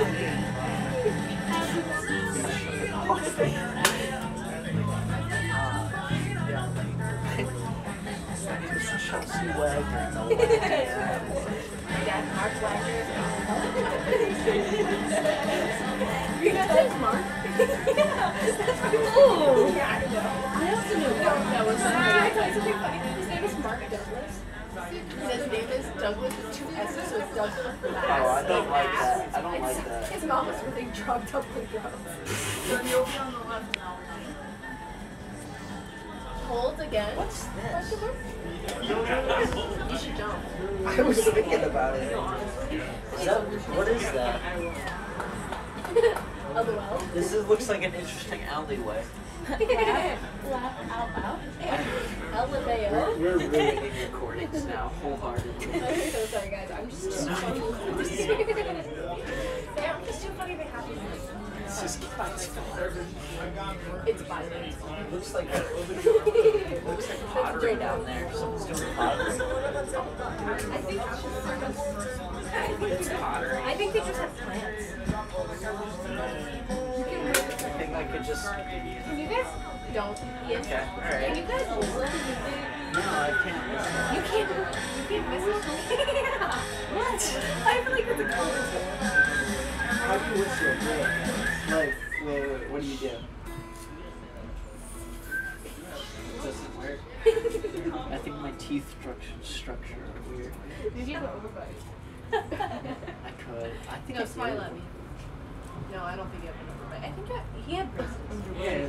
Speaker 2: Chelsea Wagner.
Speaker 11: Dad, Mark Wagner. You know that's Mark? That's pretty cool. Yeah, I know. I also knew that was I thought something funny. His name is Mark Douglas. His name is Douglas with 2 S's, so it's Douglas with
Speaker 2: Oh, I don't like that. I don't like that.
Speaker 11: His mom was really drugged up with drugs. Hold again.
Speaker 2: What's this?
Speaker 11: You should jump.
Speaker 2: I was thinking about it. What is that?
Speaker 11: LOL.
Speaker 2: This looks like an interesting alleyway.
Speaker 11: Laugh out loud. LMAO.
Speaker 2: We're ruining recordings now, wholeheartedly.
Speaker 11: I'm so sorry, guys. I'm just too funny. Yeah, I'm just too funny to have you.
Speaker 2: It's just
Speaker 11: It's fine.
Speaker 2: It looks like pottery down there. Someone's doing pottery. It's pottery.
Speaker 11: I think they just have plants.
Speaker 2: I think I could just.
Speaker 11: Can you guys don't? Yes.
Speaker 2: Okay, alright.
Speaker 11: Can you guys listen?
Speaker 2: No, I can't listen.
Speaker 11: You can't listen? What? I feel like it's a compliment.
Speaker 2: How do you whistle? Like, wait, what do you do? It doesn't work. I think my teeth structure are weird.
Speaker 11: Did you have an overbite?
Speaker 2: I could. I think
Speaker 11: No,
Speaker 2: I
Speaker 11: smile
Speaker 2: do.
Speaker 11: at me. No, I don't think you have an overbite. I think he had braces.
Speaker 2: Yeah.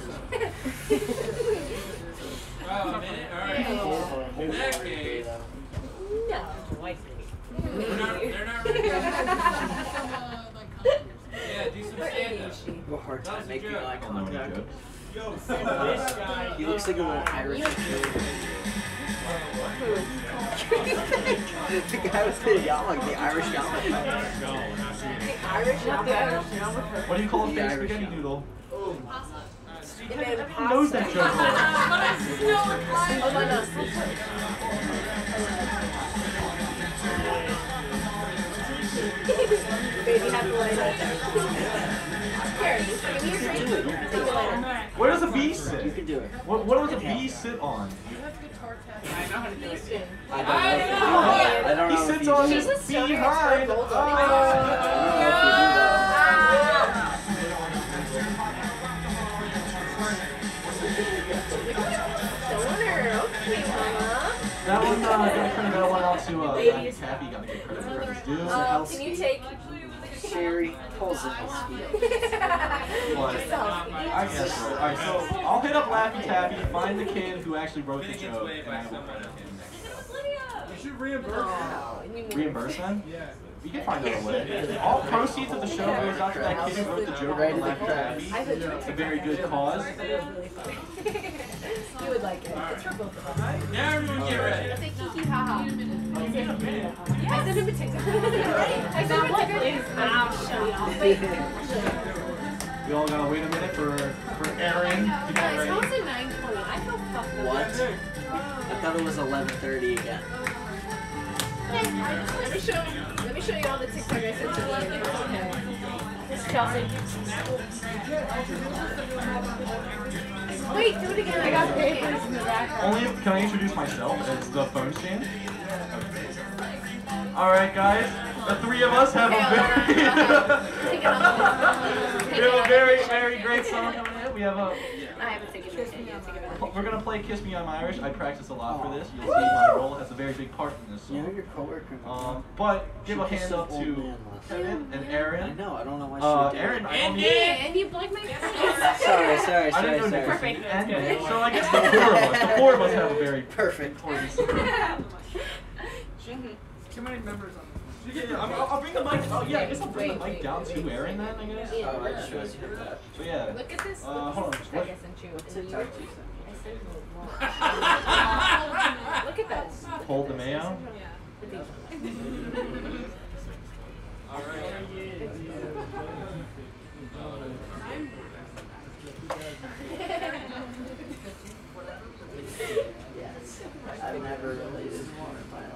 Speaker 10: Wow, a minute. Alright. In that case,
Speaker 11: No.
Speaker 10: they're not ready. Yeah, do some stand-up.
Speaker 2: I have a hard time making eye
Speaker 7: Oh, no,
Speaker 2: contact.
Speaker 7: good.
Speaker 6: Yo,
Speaker 10: This guy.
Speaker 2: He looks like a little Irish kid. The guy with the yarmulke, the Irish yarmulke.
Speaker 11: The Irish, not the Irish.
Speaker 7: What do you call a
Speaker 2: The
Speaker 7: fake
Speaker 2: Irish
Speaker 7: spaghetti
Speaker 2: yum.
Speaker 7: noodle?
Speaker 11: And then
Speaker 7: Who knows that joke?
Speaker 11: Oh, no, no. Baby, have to lay right there. Here, give me your drink. Take it later.
Speaker 7: Where does a bee sit?
Speaker 2: You can do it.
Speaker 7: What does a bee sit on?
Speaker 10: I know how to do it.
Speaker 11: Houston.
Speaker 2: I don't know.
Speaker 7: He
Speaker 2: if
Speaker 7: sits
Speaker 2: you
Speaker 7: on
Speaker 2: do
Speaker 11: She's a
Speaker 2: it.
Speaker 11: stoner
Speaker 7: behind.
Speaker 11: expert bulldog.
Speaker 2: I don't know if you do
Speaker 11: Stoner, okay, mama.
Speaker 7: That one, that credit that went out to Matt Cappy. Got to get credit for his due.
Speaker 11: Can you take?
Speaker 2: that. Sherry pulls in his heel.
Speaker 7: But
Speaker 11: Just help.
Speaker 7: I guess so. Alright, so I'll hit up Laffy Taffy, find the kid who actually wrote the joke, and I will credit him.
Speaker 10: You should reimburse
Speaker 11: Oh, and you mean-
Speaker 7: Reimbursement?
Speaker 10: Yeah.
Speaker 7: We can find another way. All proceeds of the show goes out to that kid who wrote the joke on Laffy Taffy.
Speaker 11: I would
Speaker 7: It's a very good cause.
Speaker 11: It was really funny. You would like it. It's for both of us.
Speaker 10: Now everyone get ready.
Speaker 11: Say hee ha ha. I sent him a TikTok. I sent him a TikTok. I'll show y'all.
Speaker 7: We all gotta wait a minute for Aaron to get
Speaker 11: Guys,
Speaker 7: ready.
Speaker 11: how is it 9:20? I feel fucked up.
Speaker 2: What? I thought it was 11:30 again.
Speaker 11: Let me show you all the TikTok I sent to you. Okay. This is Chelsea. Wait, do it again. I got papers in the background.
Speaker 7: Only can I introduce myself as the phone stand? Alright guys, the three of us have a very great song coming in. We have a we're gonna play Kiss Me I'm Irish. I practice a lot for this. You'll see my role has a very big part in this song.
Speaker 2: You know your coworker.
Speaker 7: But give a hand up to Kevin and Aaron.
Speaker 2: I know, I don't know why she did
Speaker 7: Aaron,
Speaker 11: And you blanked my face.
Speaker 2: Sorry.
Speaker 7: I didn't know you
Speaker 11: Perfect.
Speaker 7: So I guess the four of us have a very
Speaker 2: perfect.
Speaker 10: Too many members on
Speaker 7: Yeah, I'll bring the mic. Oh yeah, I guess I'll bring the mic down to Aaron then. I guess.
Speaker 2: Oh, I just realized you did that.
Speaker 7: So yeah.
Speaker 11: Look at this.
Speaker 7: Hold on.
Speaker 11: I guess I'm true.
Speaker 2: What's TikTok you sent me?
Speaker 11: Look at this.
Speaker 7: Hold the mayo.
Speaker 2: Yes. I've never related more in my life.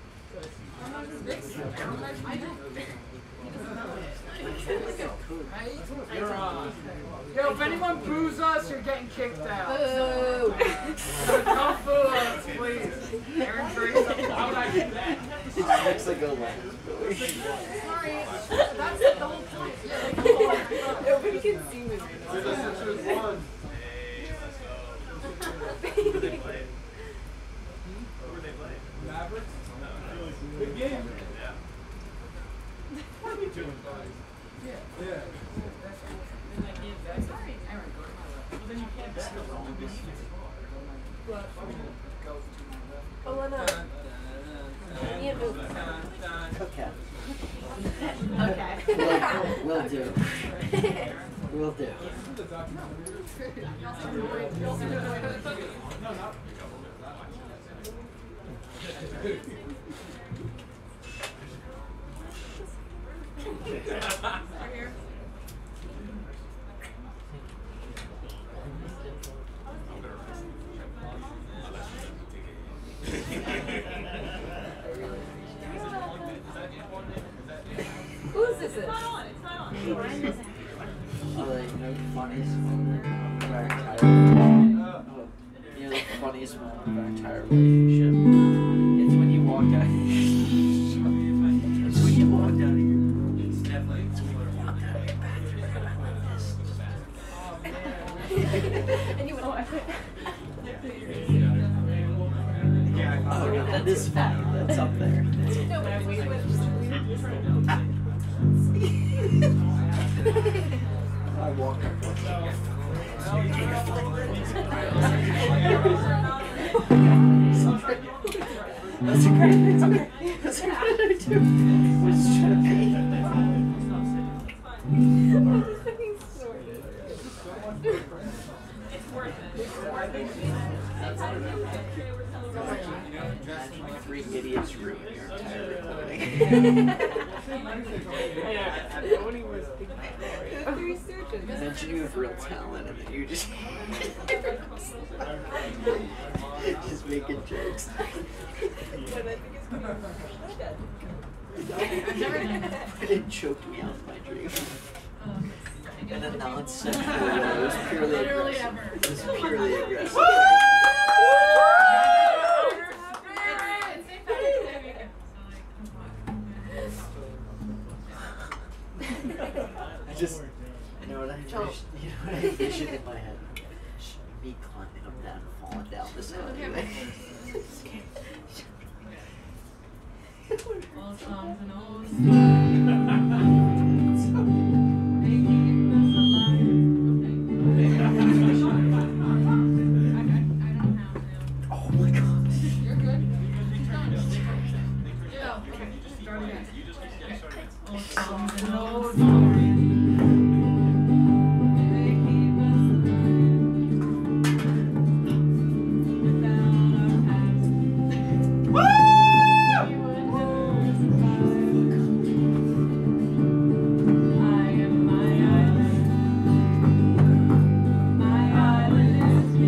Speaker 10: Yo, if anyone boos us, you're getting kicked out.
Speaker 11: Boo.
Speaker 10: Don't boo us, please. Aaron drinks something. Why would I do that?
Speaker 2: It just looks like a laugh.
Speaker 11: Sorry. That's the whole point. Nobody can see me right now.
Speaker 6: Who they play?
Speaker 10: Mavericks?
Speaker 6: Good game. Yeah.
Speaker 10: What are we doing, guys? Yeah.
Speaker 11: Oh, no. You move.
Speaker 2: Okay.
Speaker 11: Okay.
Speaker 2: Will do. Will do.
Speaker 11: Whose is this?
Speaker 2: Oh, like, the funniest moment of our entire the funniest moment of our entire relationship. It's when you walked out. It's when you walked out of your room. It's definitely. It's when you walked out of your bathroom like this.
Speaker 11: And you went, oh, I
Speaker 2: Oh, no, that is funny. That's up there.
Speaker 11: No, but we went.
Speaker 2: I walked up once. That's a great thing. That's a great thing to do. We're just trying to pee.
Speaker 11: It's worth it.
Speaker 2: Imagine like three idiots reading your entire recording. Imagine you have real talent and then you just just making jokes. It choked me out in my dream. In a non-sexual way. It was purely aggressive. It was purely aggressive. You know what I envision in my head? Me climbing up that and falling down this alleyway. Oh my gosh.
Speaker 10: You're good.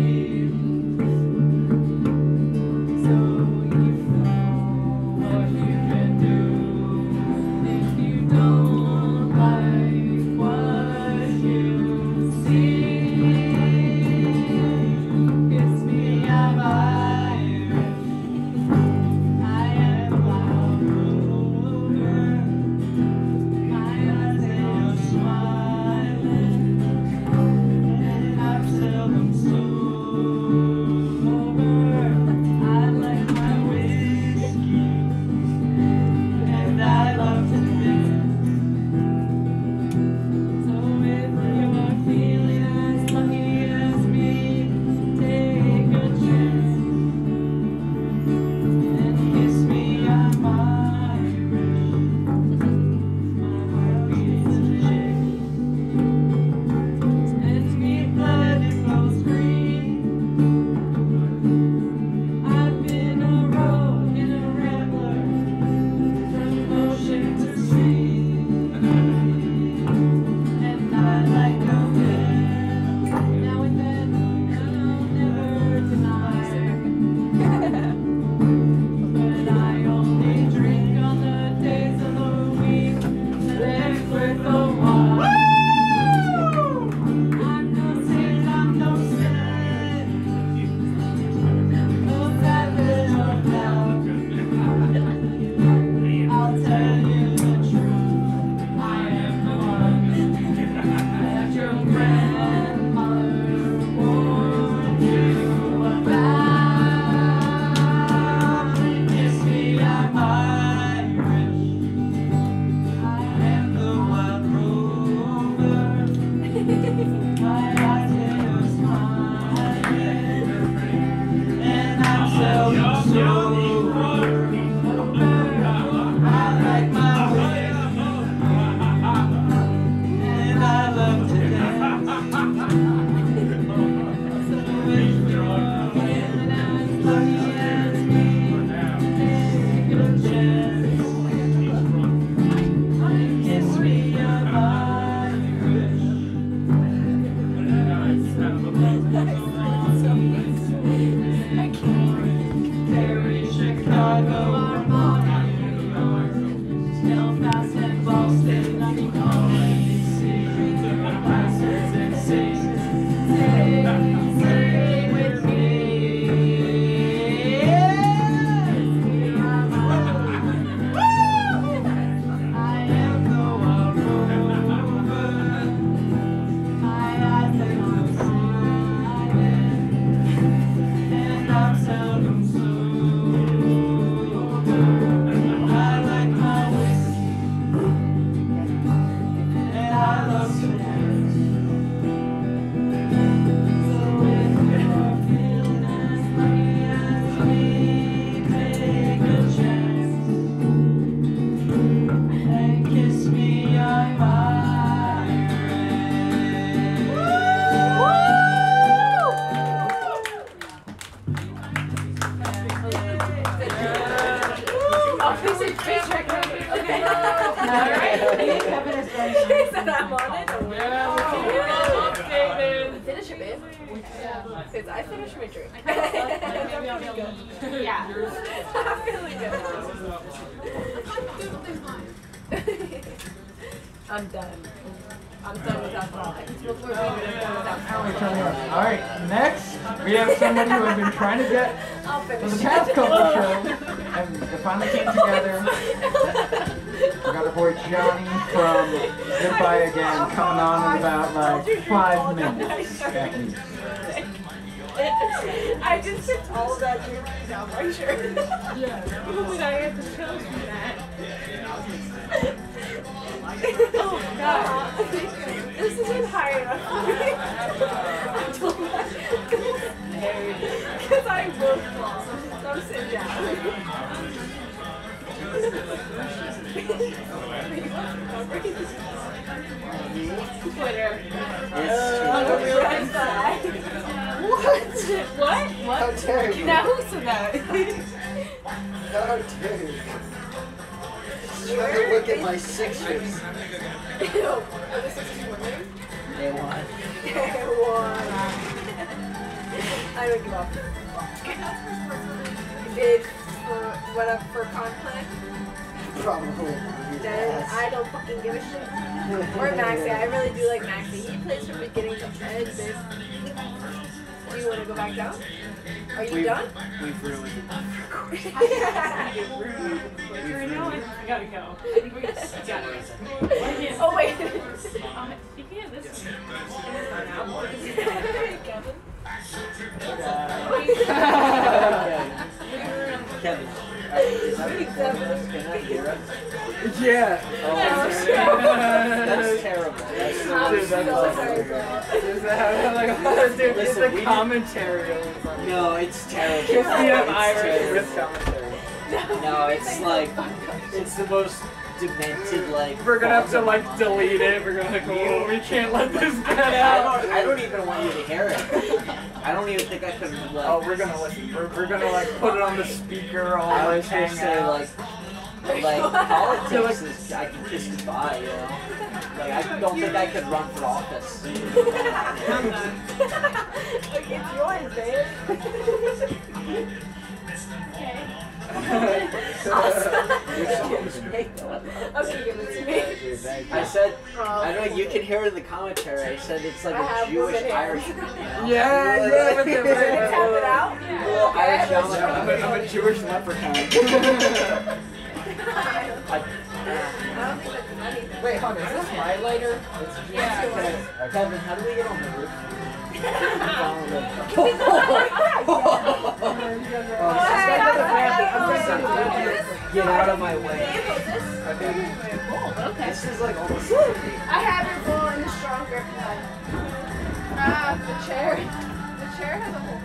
Speaker 11: So you know what you Finish it, babe. Because I finished my drink. Yeah. I'm feeling good. I'm done. I'm done with alcoholics. Before we even done with alcoholics.
Speaker 10: Alright, next we have somebody who I've been trying to get for the past couple of shows, and they finally came together. We got our boy Johnny from Goodbye Again coming on in about like 5 minutes at least.
Speaker 11: I just took all of that drink down my shirt.
Speaker 8: Yeah. When I had the chills from that.
Speaker 11: Oh god. This isn't high enough for me. Because I will fall. So sit down. Twitter. What?
Speaker 2: How dare you?
Speaker 11: Now who said that?
Speaker 2: How dare you? Trying to look at my Sixers.
Speaker 11: Ew. Are the Sixers winning?
Speaker 2: They won.
Speaker 11: They won. I don't give up. Did for conflict?
Speaker 2: Probably.
Speaker 11: Then I don't fucking give a shit. Or Maxie. I really do like Maxie. He plays from beginning to end, bitch. Do you want to go back down? Are you done?
Speaker 2: We've really
Speaker 8: I gotta go. I think we gotta
Speaker 11: Oh, wait.
Speaker 8: Speaking of this,
Speaker 2: Kevin. Is that what gonna hear us?
Speaker 10: Yeah.
Speaker 2: Oh, that's terrible. That's so
Speaker 10: Dude, that's dude, it's
Speaker 2: Listen,
Speaker 10: the
Speaker 2: we
Speaker 10: commentary.
Speaker 2: No, it's terrible.
Speaker 10: Kiss me up
Speaker 2: It's
Speaker 10: Irish
Speaker 2: terrible.
Speaker 10: with commentary.
Speaker 2: No, it's like, it's the most demented, like...
Speaker 10: We're gonna have to like delete it. We're gonna go, we can't let this get out.
Speaker 2: I don't even want you to hear it. I don't even think I could, like...
Speaker 10: Oh, we're gonna listen. We're gonna like put it on the speaker all
Speaker 2: I
Speaker 10: like
Speaker 2: was gonna
Speaker 10: hang
Speaker 2: say,
Speaker 10: out.
Speaker 2: like politics is, I can kiss goodbye, you know? Like, I don't think I could run for office.
Speaker 11: Like, it's yours, babe. Okay, give it to me.
Speaker 2: I said, I know you can hear it in the commentary. I said it's like a Jewish Irishman.
Speaker 10: Yeah, with the
Speaker 11: Tap it out?
Speaker 2: Little Irish
Speaker 10: I'm a Jewish leprechaun. Wait, hold on, is this my lighter?
Speaker 11: Yeah.
Speaker 2: Kevin, how do we get on the roof? Get out of my way. This is like almost.
Speaker 11: I have your ball in the strong grip now. Ah, the chair. The chair has a hole.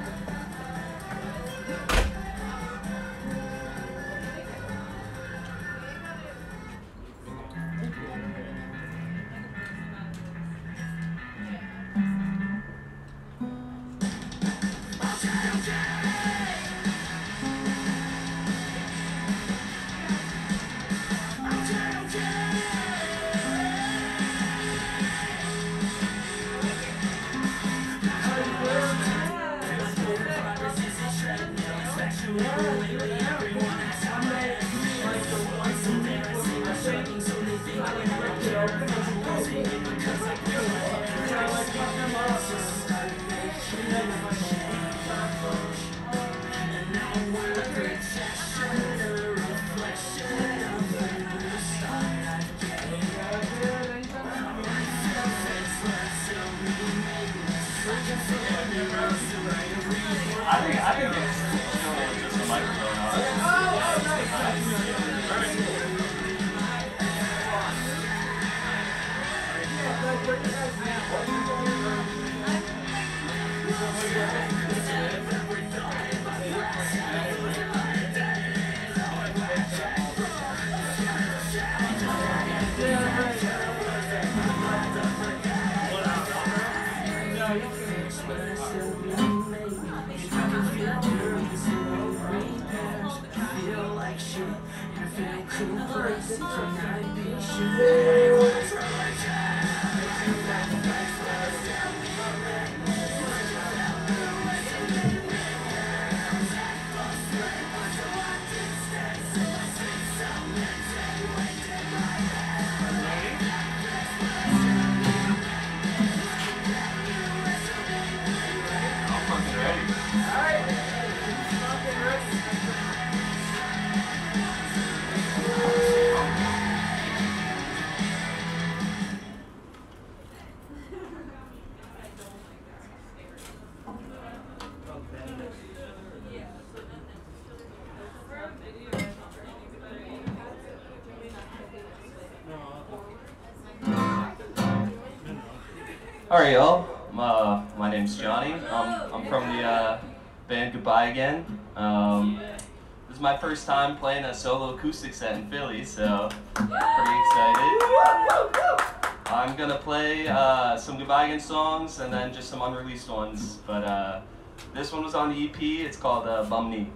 Speaker 12: Alright, y'all. My name's Johnny. I'm from the band Goodbye Again. This is my first time playing a solo acoustic set in Philly, so pretty excited. I'm gonna play some Goodbye Again songs and then just some unreleased ones. But this one was on the EP. It's called Bum Knee.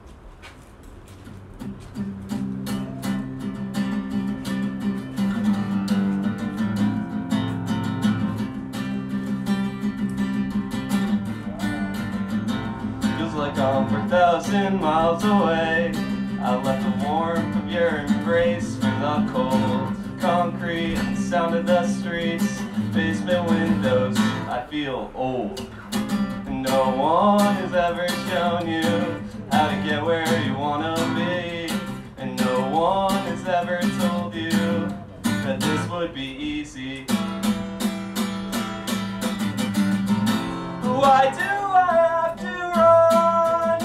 Speaker 12: Like I'm 4,000 miles away. I left the warmth of your embrace for the cold concrete and sound of the streets, basement windows. I feel old, and no one has ever shown you how to get where you wanna be, and no one has ever told you that this would be easy. Why do I have to run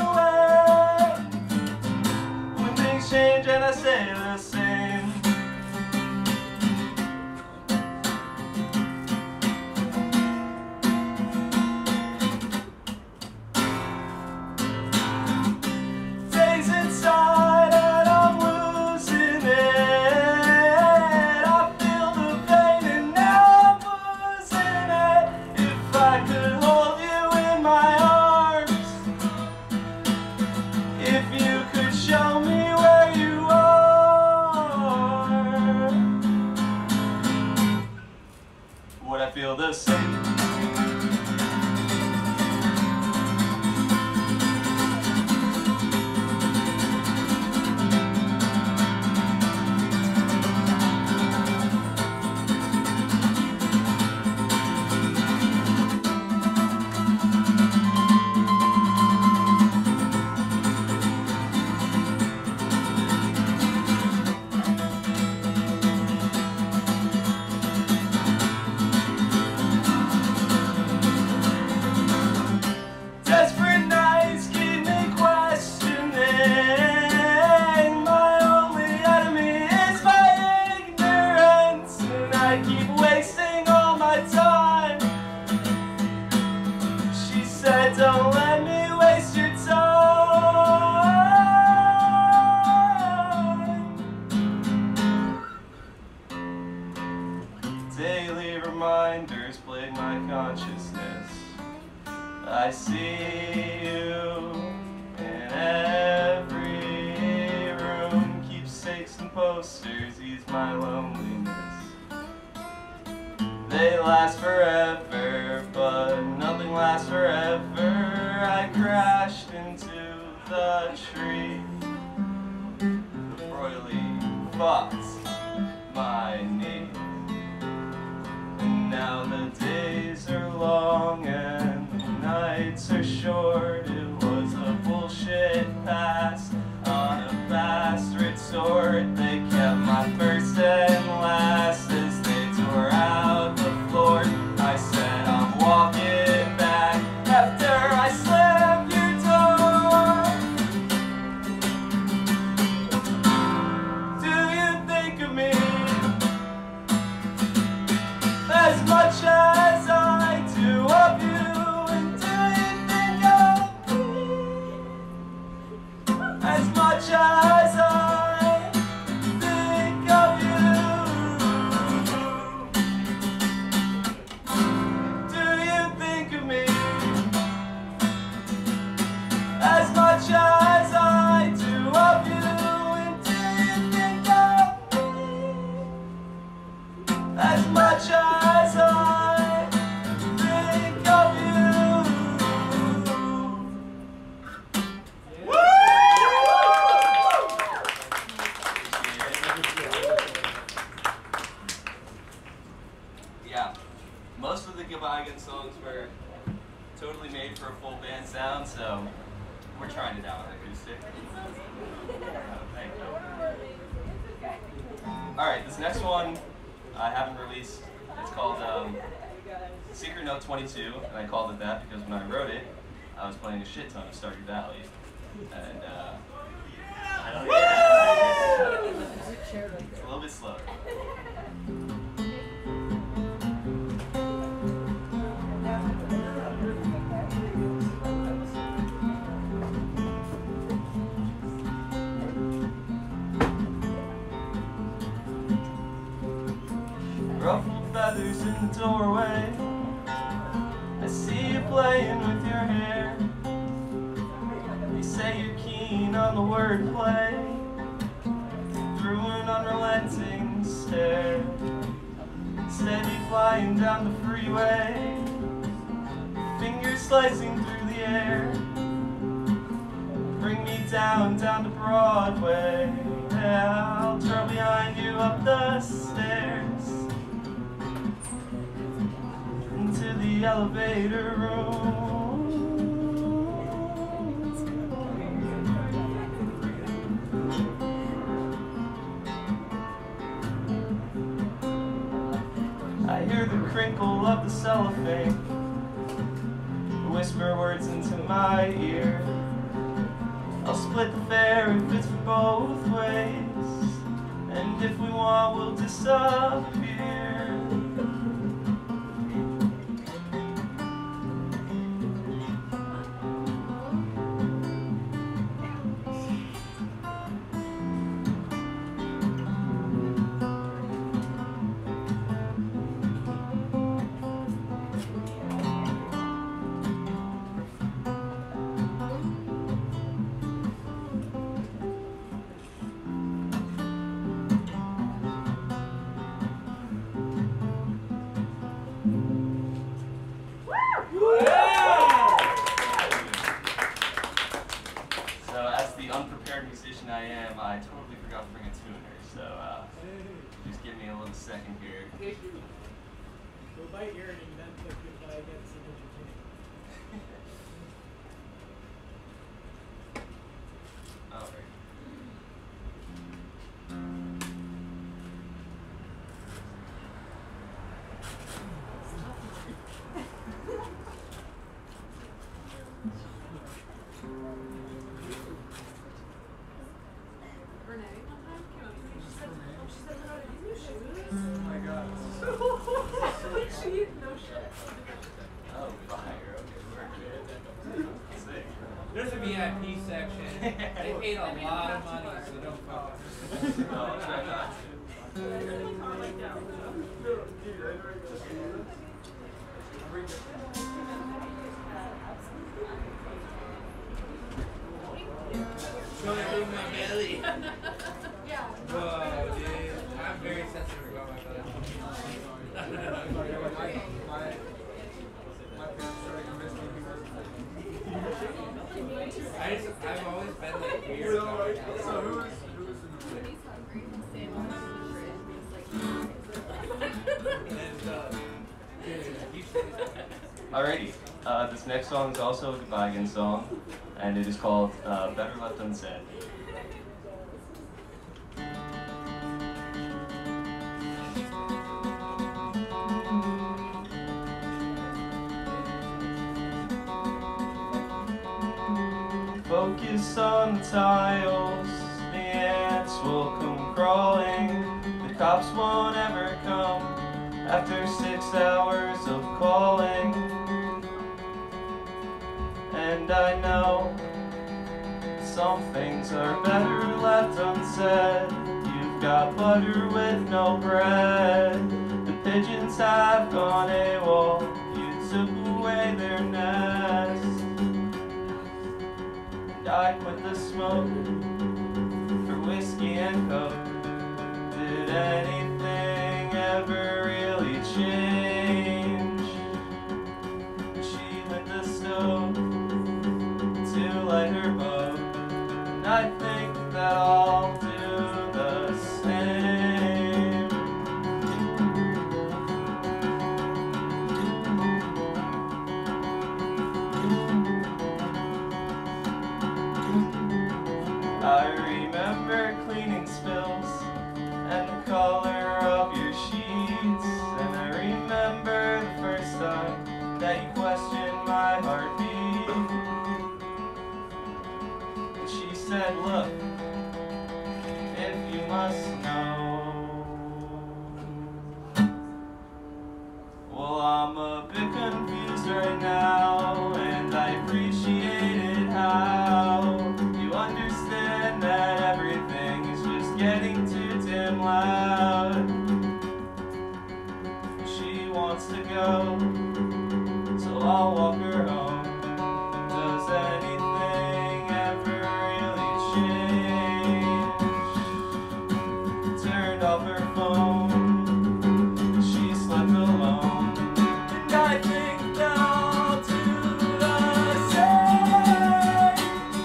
Speaker 12: away when things change and I stay the same? Days inside and I'm losing it. I feel the pain and now I'm losing it. If I could hold you in my arms, if you could show me where you are, would I feel the same? Desperate nights keep me questioning. My only enemy is my ignorance, and I keep wasting all my time. She said, don't let me waste your time. Daily reminders plague my consciousness. I see you in every room. Keepsakes and posters ease my loneliness. They last forever, but nothing lasts forever. I crashed into the tree. The royally fucked my knee. And now the days are long and the nights are short. It was a bullshit past on a fast resort. They kept my first and last as they tore out the floor. I said I'm walking back after I slammed your door. Do you think Alright, this next one I haven't released. It's called Secret Note 22, and I called it that because when I wrote it, I was playing a shit ton of Stardew Valley. And I don't know. It's a little bit slower. Ruffled feathers in the doorway. I see you playing with your hair. They say you're keen on the wordplay through an unrelenting stare. Steady flying down the freeway, fingers slicing through the air. Bring me down to Broadway. Yeah, I'll trail behind you up the stairs into the elevator room. I hear the crinkle of the cellophane, whisper words into my ear. I'll split the fare if it's for both ways, and if we want, we'll disappear. I am, I totally forgot to bring a tuner, so just give me a little second here.
Speaker 3: Go bite your earning, then click goodbye against the entertainment.
Speaker 12: Alright.
Speaker 10: There's a VIP section. They paid a lot of money, so don't fuck with them.
Speaker 12: No, I'll try not
Speaker 10: Going through my belly. Whoa, dude. I'm very sensitive about my belly. I've always been like weird.
Speaker 3: So who's
Speaker 12: Alrighty, this next song is also a Goodbye Again song, and it is called Better Left Unsaid. Focus on the tiles, the ants will come crawling, the cops won't ever come after 6 hours of calling. And I know some things are better left unsaid. You've got butter with no bread, the pigeons have gone AWOL, you took away their nest. I quit the smoke for whiskey and coke. Did anything ever really change? She lit the stove to light her boat, and I think that I'll do the same. must know. Well, I'm a bit confused right now, and I appreciated how you understand that everything is just getting too damn loud. She wants to go, so I'll walk her home. Does anything ever really change? Turned off her phone, she slept alone. And I think I'll do the same.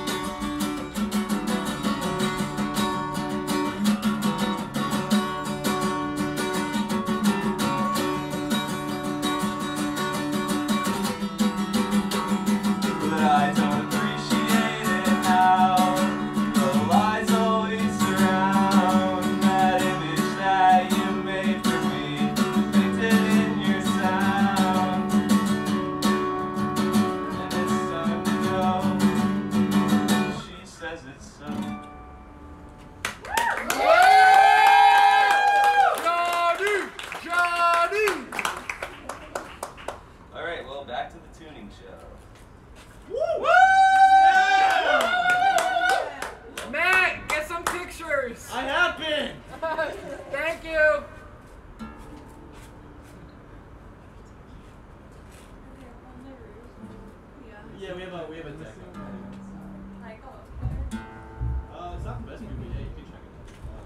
Speaker 12: But I don't appreciate it how the lies always surround that image that you made for me, painted in your sound. And it's time to go. She says it's so. All right, well, back to the tuning show.
Speaker 10: Matt, get some pictures.
Speaker 3: I have been.
Speaker 10: Thank you.
Speaker 3: Yeah, we have a deck. It's not the best view, but yeah, you can check it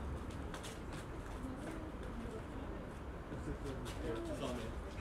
Speaker 3: out. It's on me.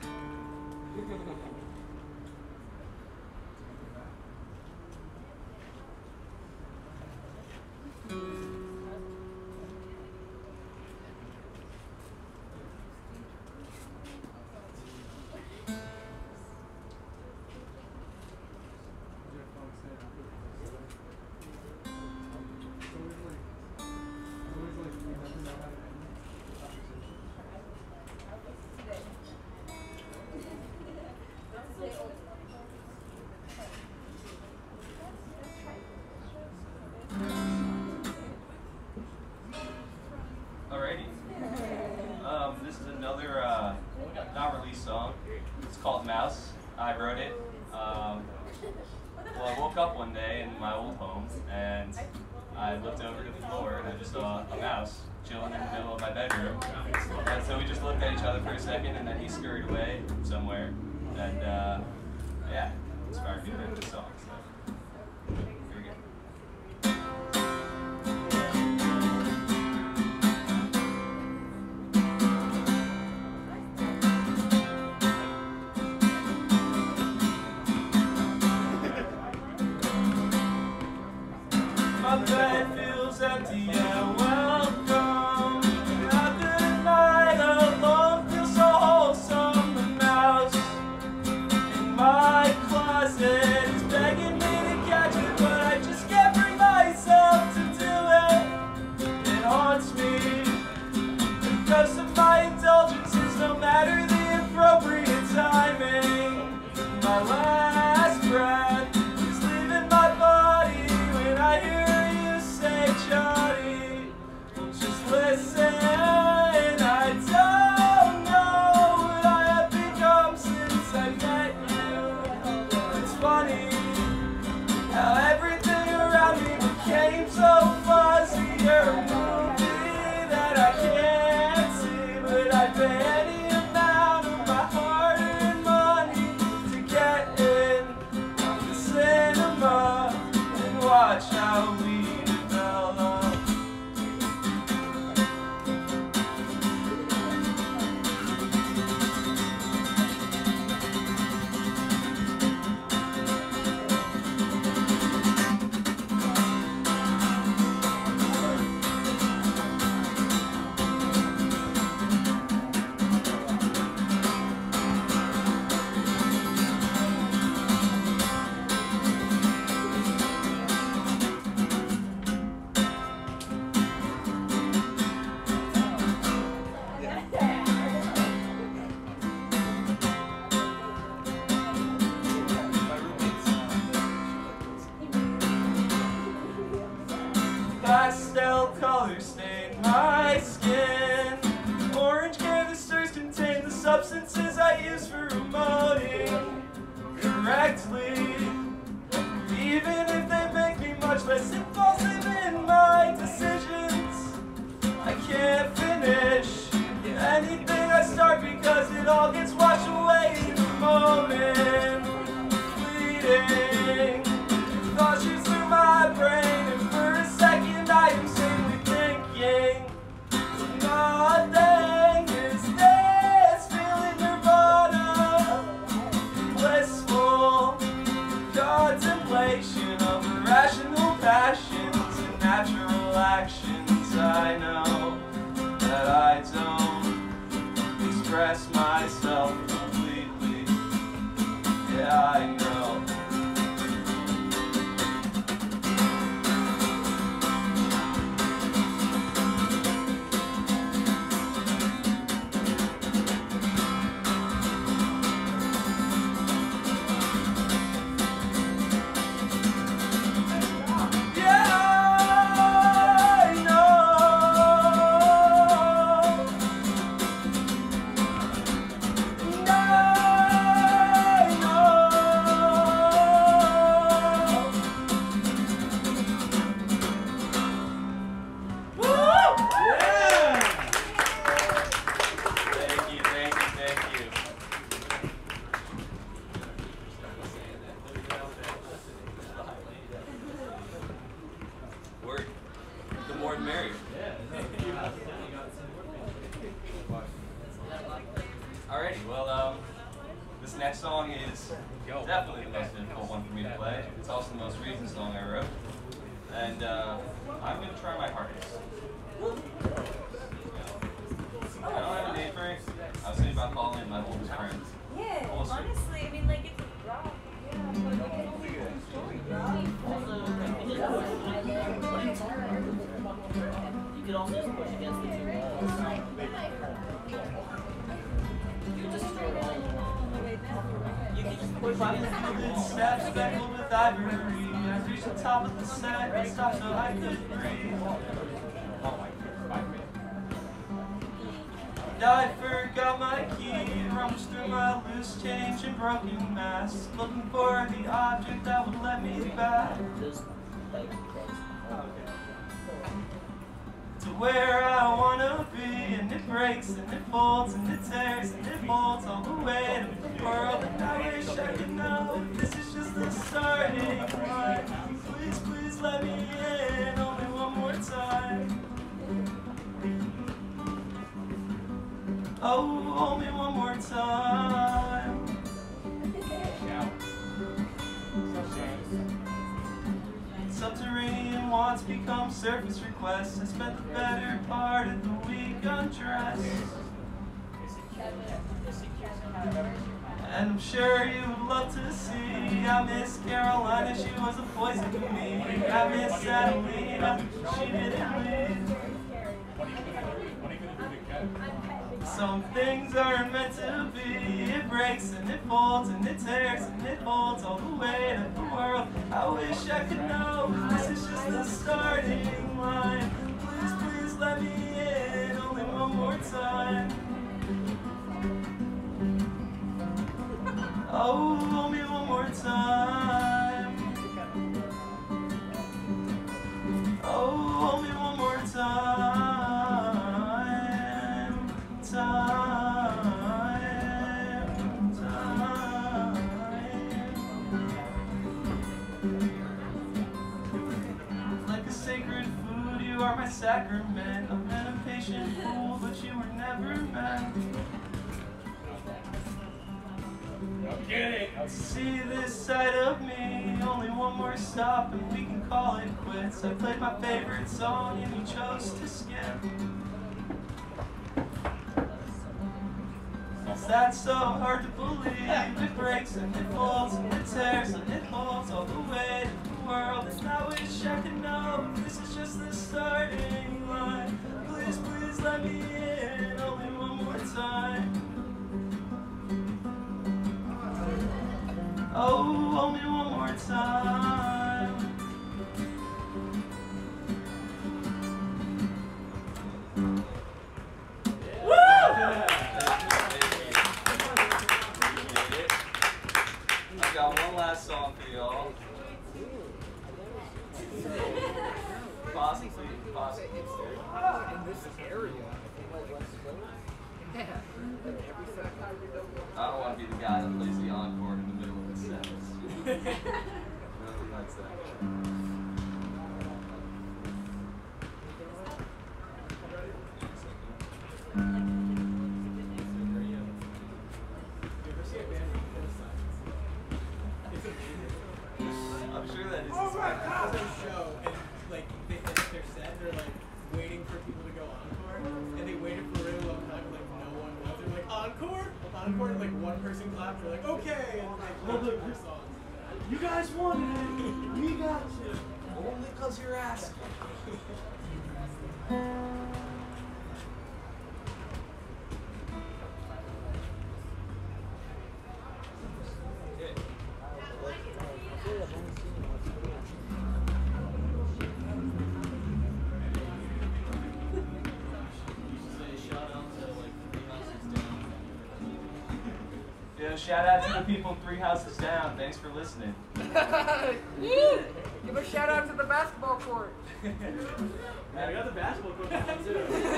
Speaker 12: Alrighty. This is another not released song. It's called Mouse. I wrote it. Well, I woke up one day in my old home and I looked over to the floor and I just saw a mouse chilling in the middle of my bedroom. And so we just looked at each other for a second and then he scurried away somewhere. And yeah, inspired me to write this song. So here we go. My bed feels empty and welcome. After the night alone feels so wholesome. The mouse in my closet is begging me to catch it, but I just can't bring myself to do it. It haunts me because of my indulgences, no matter the appropriate timing. My last breath is leaving my body when I hear you say, Johnny, just listen. I don't know what I have become since I met you. It's funny how everything around me became so fuzzy. You're a movie that I can't seem stain my skin. Orange canisters contain the substances I use for emoting correctly. Even if they make me much less impulsive in my decisions, I can't finish anything I start because it all gets washed away in the moment. Fleeting thoughts shoot through my brain, and for a second I am simply thinking, nothing is this feeling nirvana, blissful contemplation of irrational passions and natural actions. I know that I don't express myself completely. Yeah, I know.
Speaker 9: Alrighty, well, this next song is definitely the most difficult one for me to play. It's also the most recent song I wrote. And I'm going to try my hardest. I don't have a name for it. I was thinking about calling it my oldest friend.
Speaker 11: Yeah, honestly, I mean, like, it's a rock.
Speaker 1: You could also push against the two walls. You just push against
Speaker 12: Snaps speckled with ivory. I reached the top of the set and stopped so I could breathe. I forgot my key, rummaged through my loose change and broken mask, looking for the object that would let me back to where I wanna be. And it breaks and it folds and it tears and it molds all the way to the world. And I wish I could know if this is just the starting line. Please, please let me in only one more time. Oh, only one more time. Subterranean wants become surface requests. I spent the better part of the week undressed. And I'm sure you would love to see I miss Carolina, she was a poison to me. I miss Adelina, she didn't leave. Some things aren't meant to be. It breaks and it folds and it tears and it folds all the way to the world. I wish I could know this is just the starting line. Please, please let me in only one more time. Oh, only one more time. Oh, only one more time. Like a sacred food, you are my sacrament. I've been a patient fool, but you were never meant. See this side of me, only one more stop and we can call it quits. I played my favorite song and you chose to skip. That's so hard to believe. It breaks and it folds and it tears and it holds all the way to the world. And I wish I could know if this is just the starting line. Please, please let me in only one more time. Oh, only one more time.
Speaker 10: this area. Yeah.
Speaker 12: I don't want to be the guy that plays the encore in the middle of the sentence. Nobody likes that. I'm sure that is.
Speaker 3: Oh my God! There's a show, and like they finish their set, they're like waiting for people to go encore, and they waited for a really long time, like no one was. They're like encore, encore, and like one person clapped. They're like okay, and like we'll do their songs. You guys wanted it, we got you.
Speaker 12: Only because you're asking.
Speaker 9: Yo, shout out to the people 3 houses down. Thanks for listening.
Speaker 10: Give a shout out to the basketball court.
Speaker 3: I got the basketball court now too.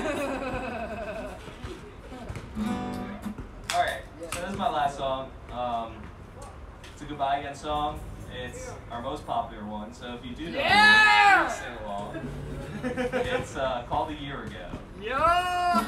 Speaker 9: Alright, so this is my last song. It's a Goodbye Again song. It's our most popular one, so if you do know it, please sing along. It's called A Year Ago.
Speaker 10: Yeah!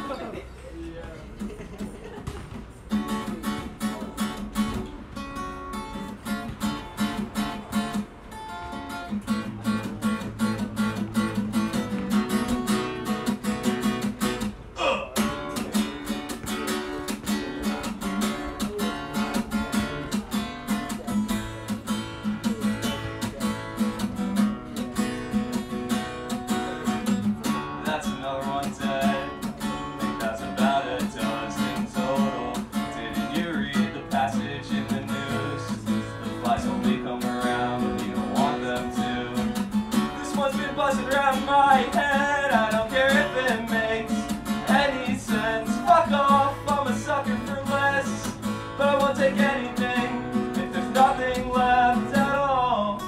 Speaker 9: That's another one dead. Think that's about a dozen total. Didn't you read the passage in the news? The flies only come around when you don't want them to. This one's been buzzing around my head. I don't care if it makes any sense. Fuck off, I'm a sucker for less. But I won't take anything if there's nothing left at all.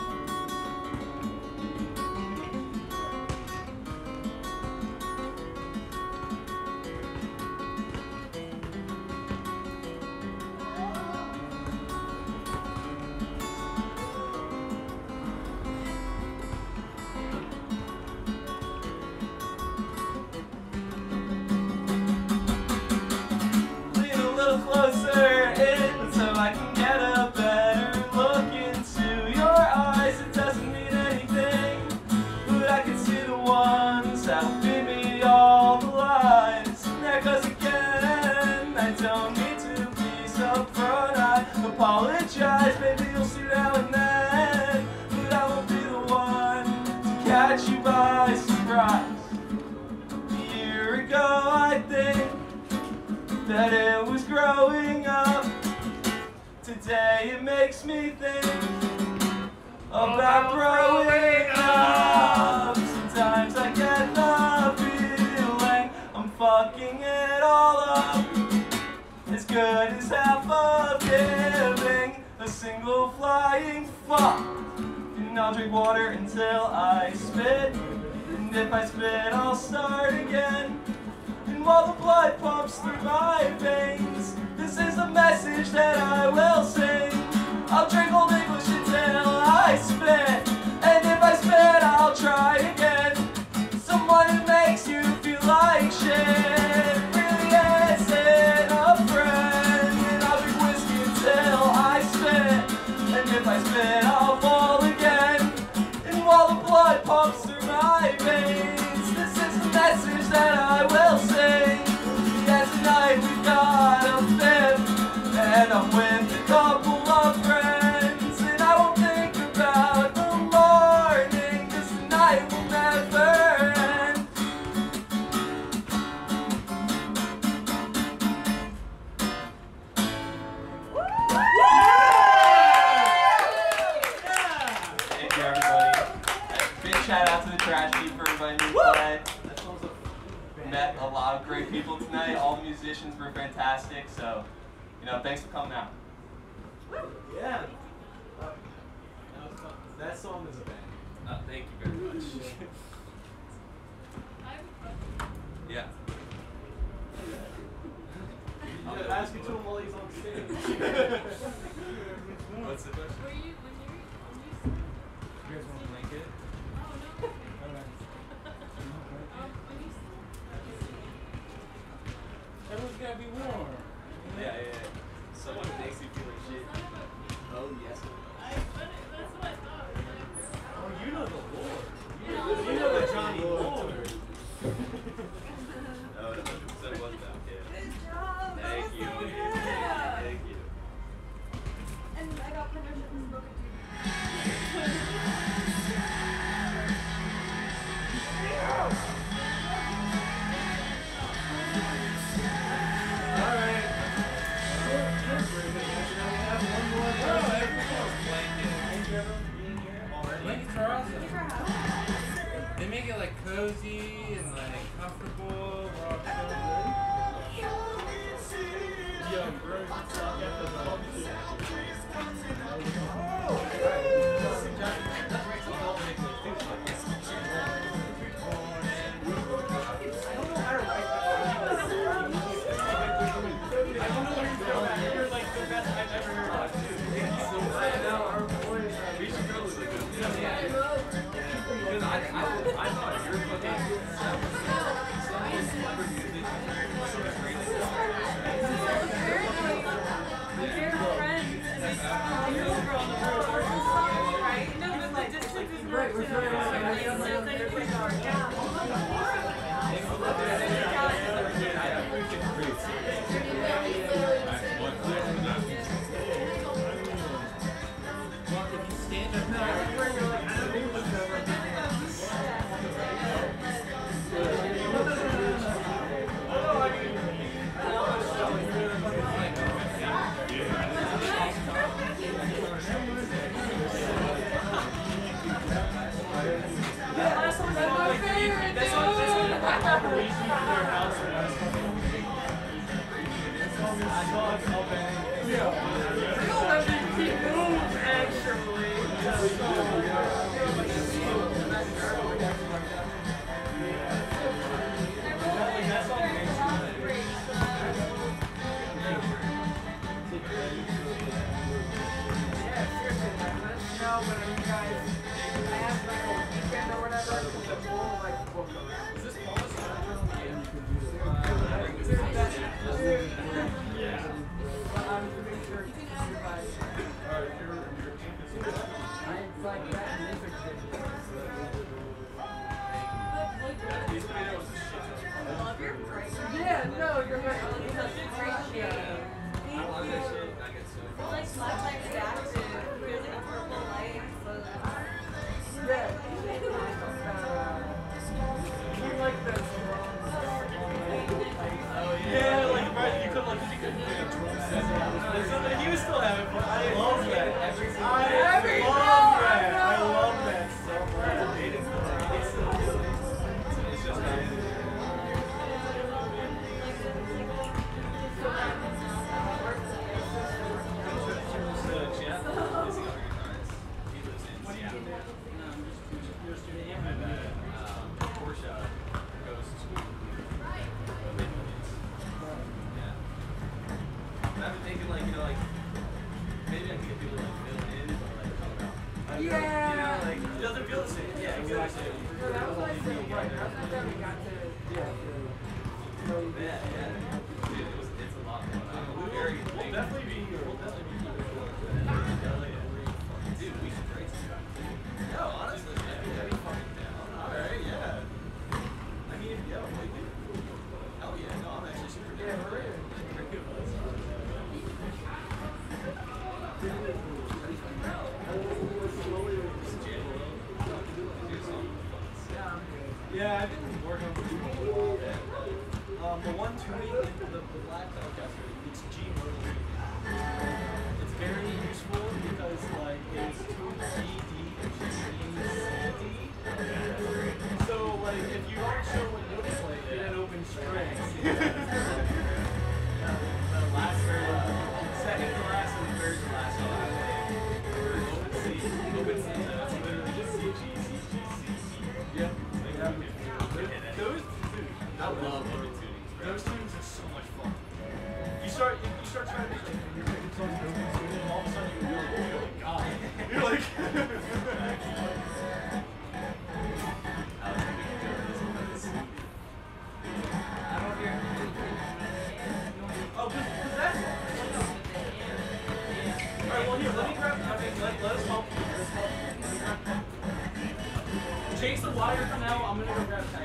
Speaker 9: Lean a little closer in so I can get a better look into your eyes. It doesn't mean anything, but I can see the ones that'll feed me all the lies. And there goes again, I don't need to be so front. I apologize, maybe you'll see now and then, but I won't be the one to catch you by surprise. A year ago, I think that it was growing up. Today it makes me think about growing up. Sometimes I get the feeling I'm fucking it all up. As good as half of giving a single flying fuck. And I'll drink water until I spit. And if I spit, I'll start again. And while the blood pumps through my veins, this is a message that I will sing. I'll drink Old English until I spit, and if I spit, I'll try again. Someone who makes you feel like shit really isn't a friend. And I'll drink whiskey until I spit, and if I spit, I'll fall again. And while the blood pumps through my veins, this is a message that I will sing. Yes, tonight we've got a fifth, and I'm with a couple of friends, and I won't think about the morning, 'cause tonight will never end. Thank you, everybody. Big shout out to the Trash Heap for inviting me to play. Met a lot of great people tonight. All the musicians were fantastic. So, thanks for coming out.
Speaker 3: Yeah. That song is a bang.
Speaker 9: Thank you very much. Yeah.
Speaker 3: ask it to him while he's on stage.
Speaker 12: What's the question?
Speaker 4: Were you when you
Speaker 3: You guys want a blanket?
Speaker 5: Everyone's gotta be warm.
Speaker 12: Yeah. Someone makes you feel like shit. Oh, yes.
Speaker 4: that's what I thought.
Speaker 3: Oh, you know the Lord. You know the Johnny Lord.
Speaker 12: No, it wasn't that kid.
Speaker 11: Good job.
Speaker 12: Thank
Speaker 11: That
Speaker 12: you.
Speaker 11: was so good.
Speaker 12: Thank you.
Speaker 11: And I got permission from Booker
Speaker 3: Alright.
Speaker 5: Blankets are awesome. They make it like cozy and like comfortable. We're all
Speaker 3: Yo, bro, stop at the bump Yeah, I've been working on the one tuning in the black orchestra, it's G mode. It's very useful because like it's tuned C, D, G, C, D. So like if you don't show what note to play, get an open string. The last second to last and third to last open C, that's literally just C, G, C, G, C, C. Yep. Those, dude, I love open tuning. Those tunes are so much fun. You
Speaker 9: start trying to and all of a sudden you're like, oh my god. You're like oh, because that's alright, well here, let me grab let us help you. Chase the wire for now, I'm gonna go grab the tank.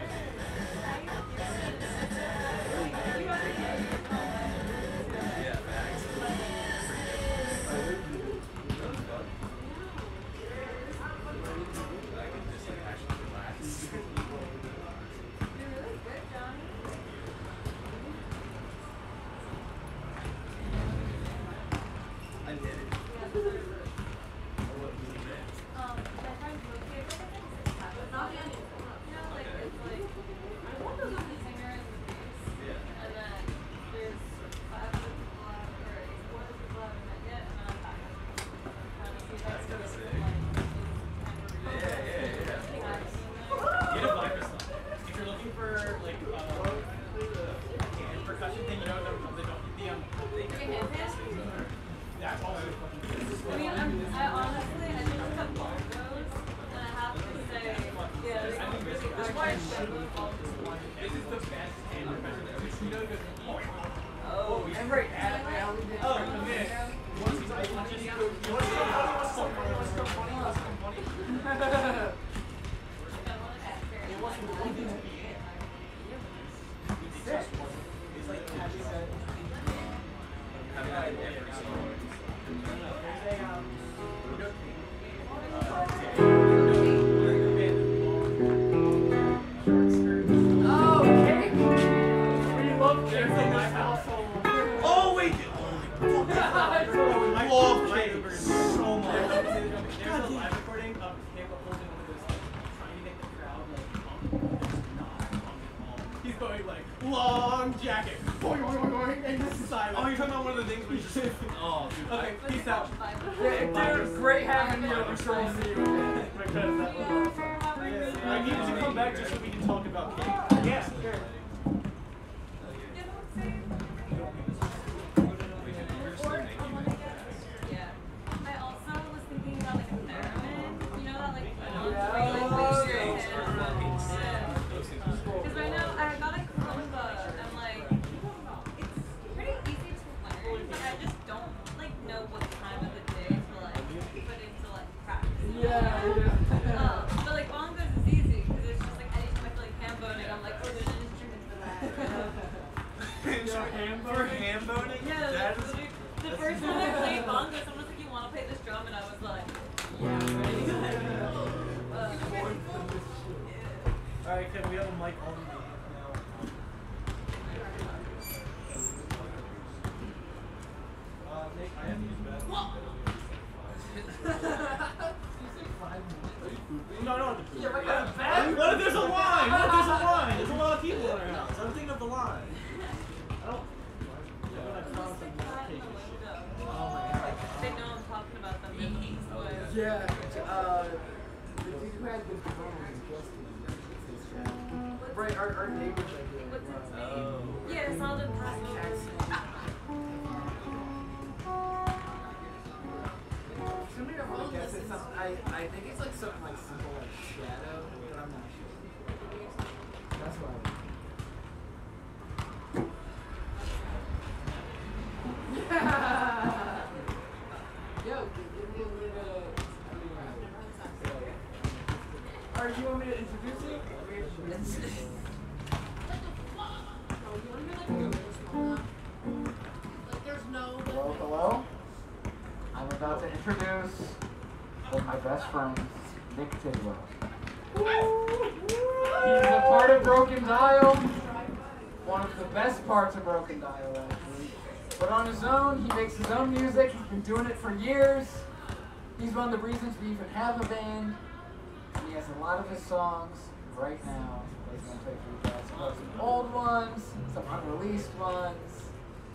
Speaker 10: Doing it for years. He's one of the reasons we even have a band. He has a lot of his songs right now. He's going to play for you guys. Some old ones, some unreleased ones.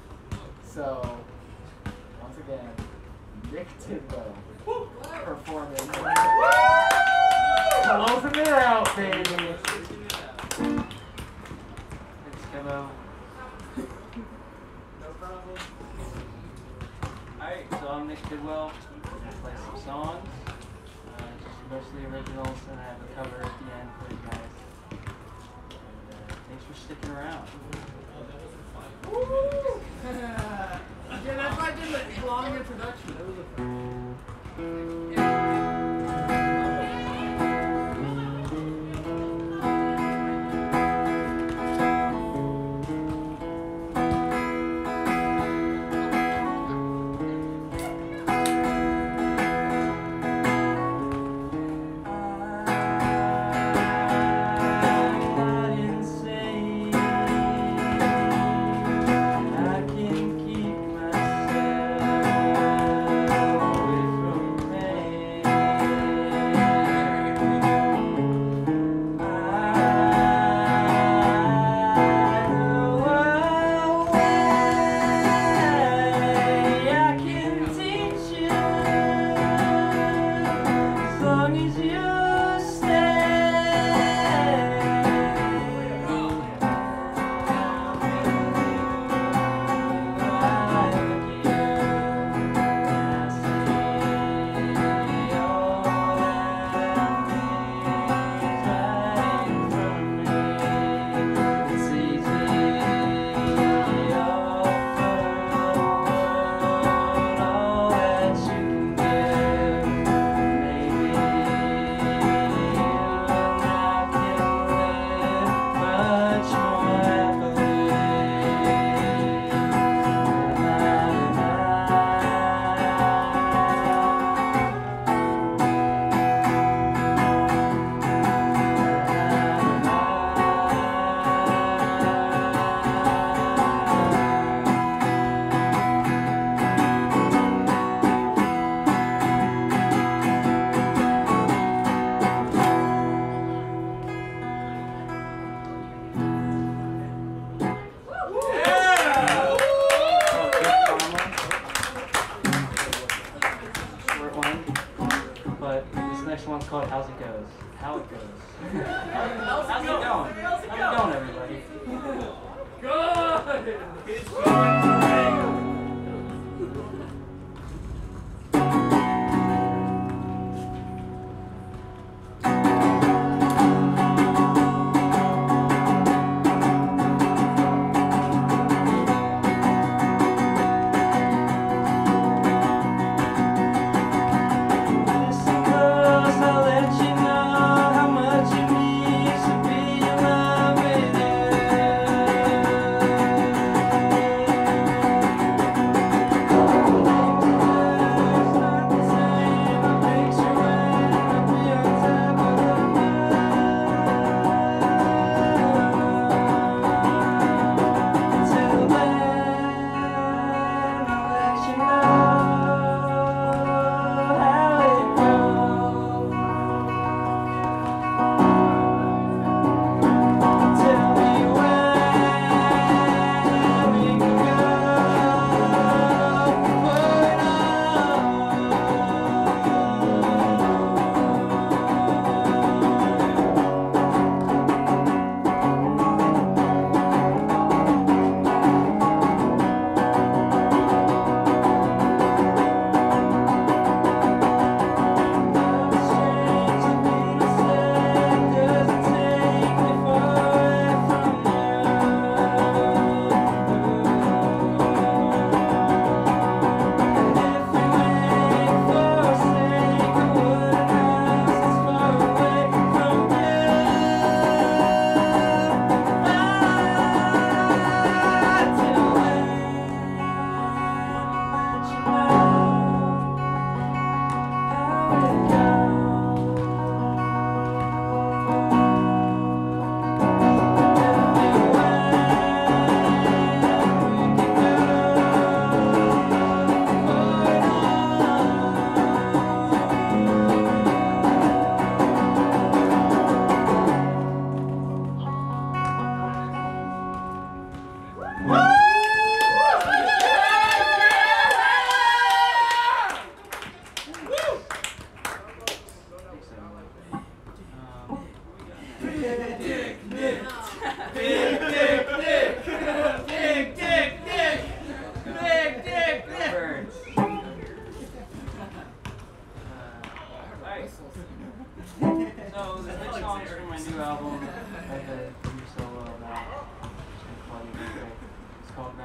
Speaker 10: So, once again, Nick Tidwell performing. Closing it out, baby. Thanks, Kimo.
Speaker 9: Alright, so I'm Nick Bidwell. I'm going to play some songs. Just mostly originals, and I have a cover at the end for you guys. And thanks for sticking around.
Speaker 3: Yeah, that's why I did the long introduction. That was a fun.
Speaker 9: I'll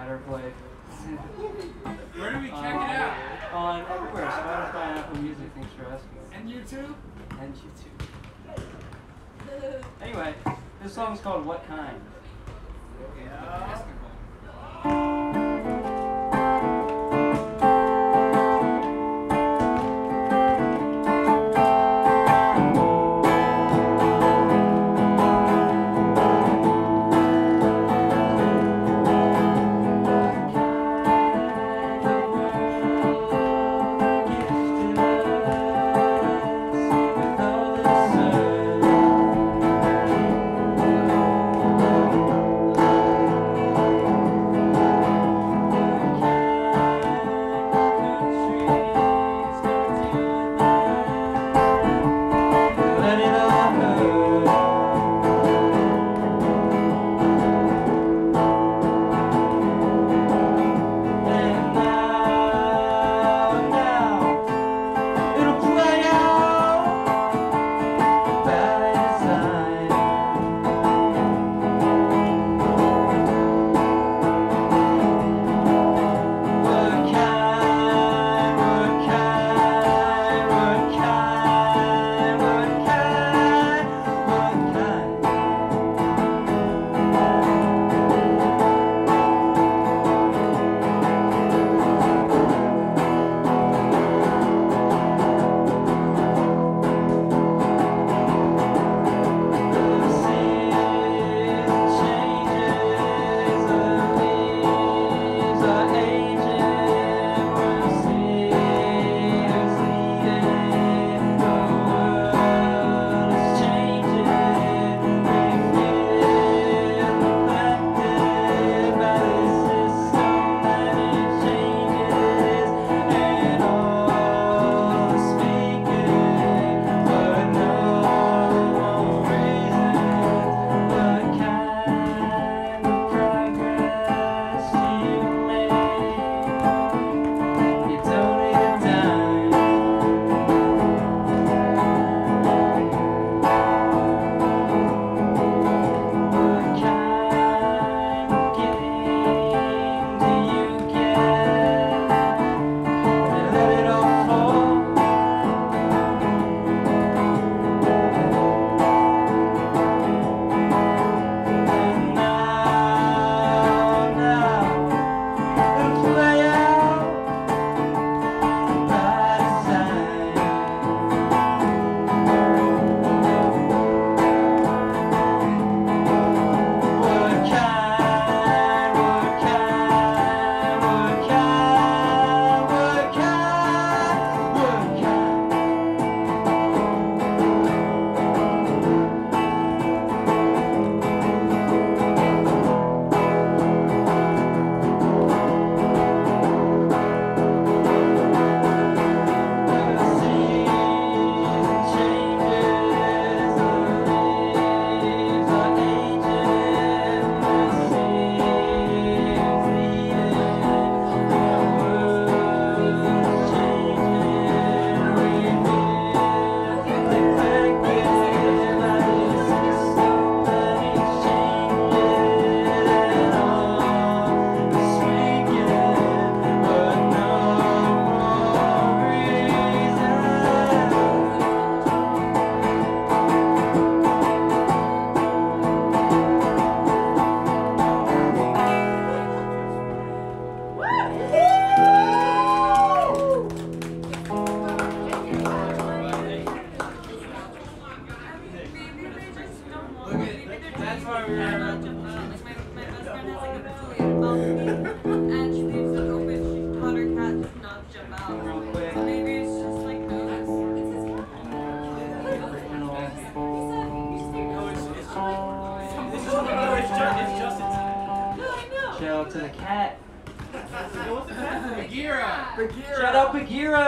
Speaker 9: Matter of Life.
Speaker 5: Where do we check it out?
Speaker 9: On everywhere, Spotify and Apple Music, thanks for asking.
Speaker 5: And YouTube?
Speaker 9: And YouTube. Anyway, this song's called What Kind? Shout out to the cat.
Speaker 5: Bagheera!
Speaker 9: Shout out Bagheera!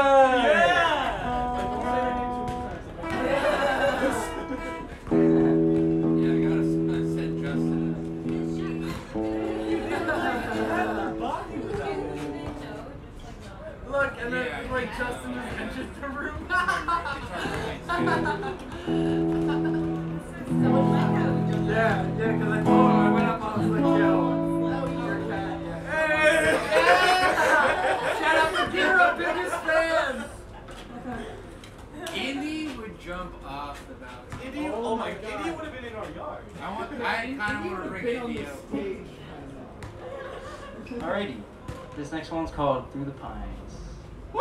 Speaker 3: Look, and then like Justin just enters the room. Yeah, because I told him, I went up, I was like, yo, your cat, yeah.
Speaker 9: Alrighty. This next one's called Through the Pines.
Speaker 5: Woo!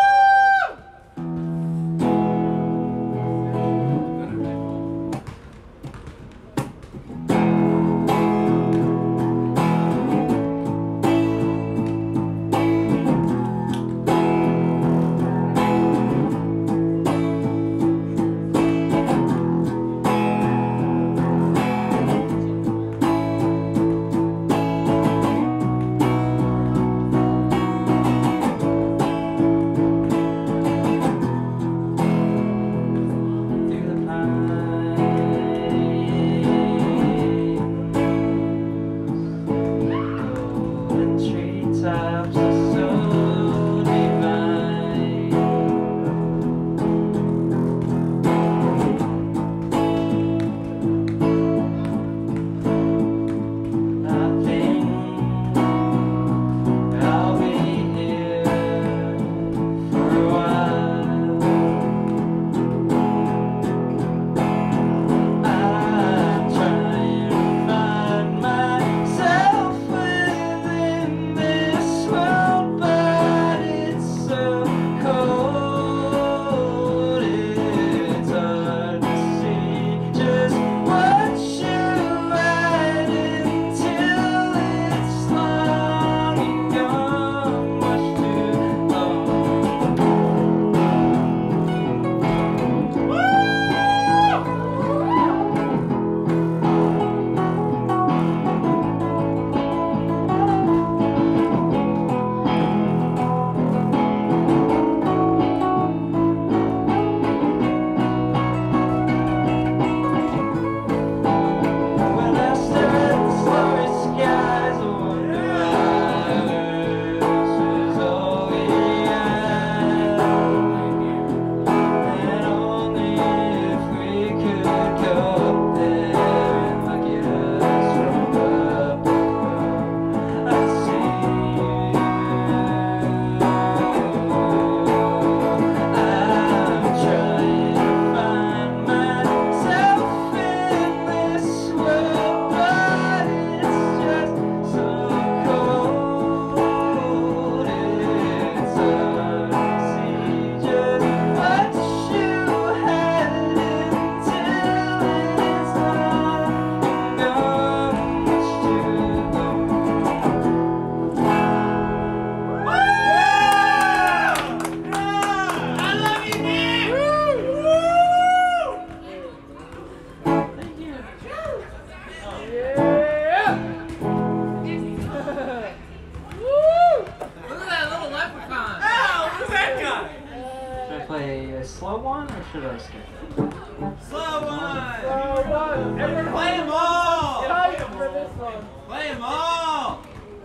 Speaker 9: slow one or should I skip it?
Speaker 5: Slow one!
Speaker 10: Slow one! Everyone
Speaker 5: Play them all!
Speaker 10: Tight for this one.
Speaker 5: Play them all!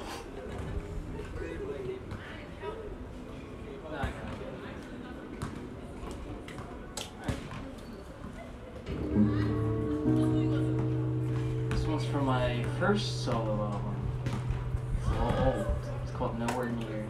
Speaker 9: This one's from my first solo album. It's a little old. It's called Nowhere Near.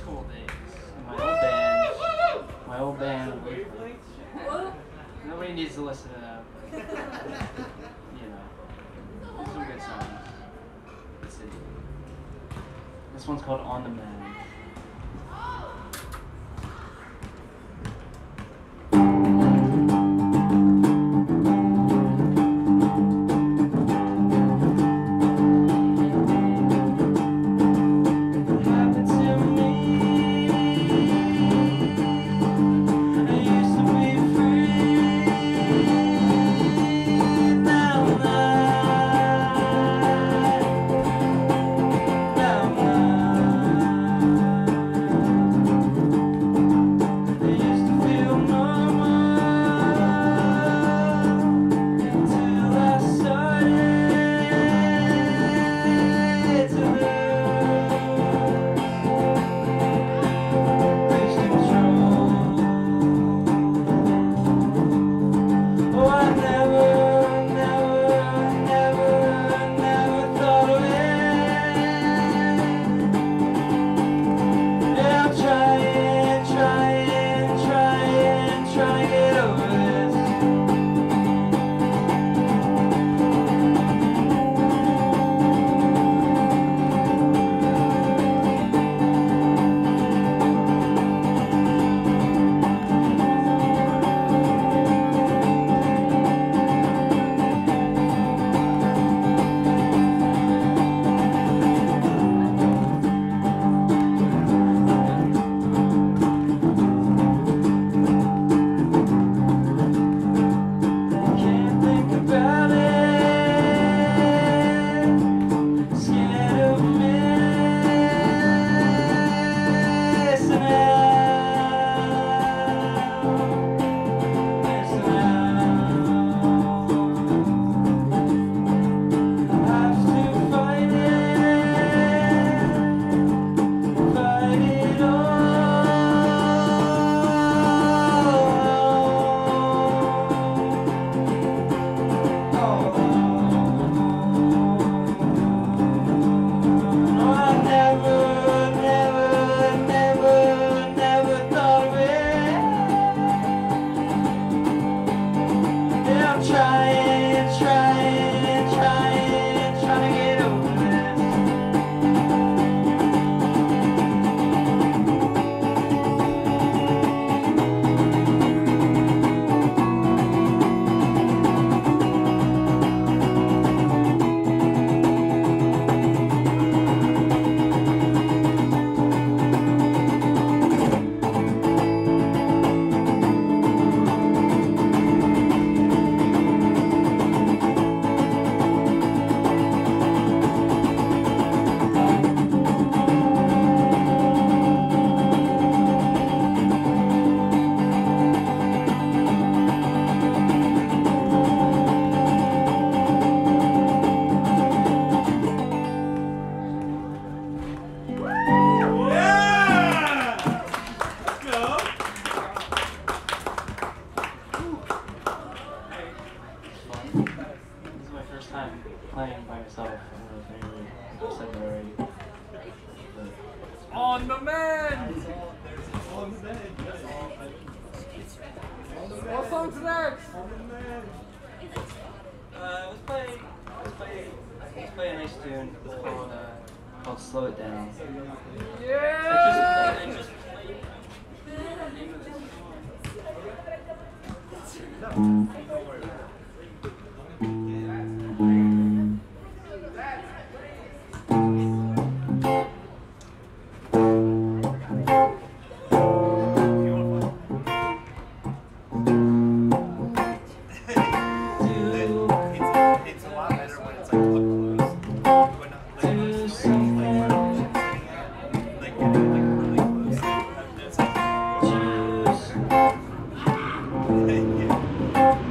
Speaker 10: school days. My old band. Nobody needs to listen to that, but, you know, some good songs. Let's see. This one's called On the Mend. Playing by yourself. I don't know if anyone said that already.
Speaker 5: On the mend!
Speaker 10: What song's next?
Speaker 12: Let's play a nice tune called Slow It Down.
Speaker 10: Yeah!
Speaker 12: I just played the name of this song.
Speaker 9: Yeah.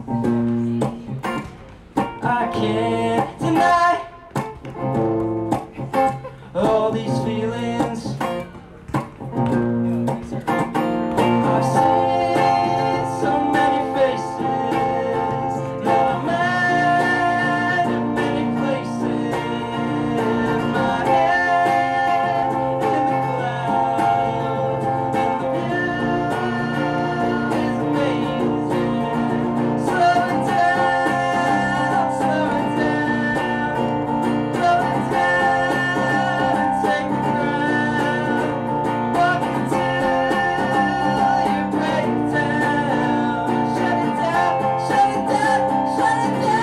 Speaker 9: I can't deny all these feelings. I've seen so many faces that I've met in many places. My head in the clouds, and the view is amazing. Slow it down, slow it down, slow it down and take the ground. Walk until you break down. Shut it down, shut it down, shut it down.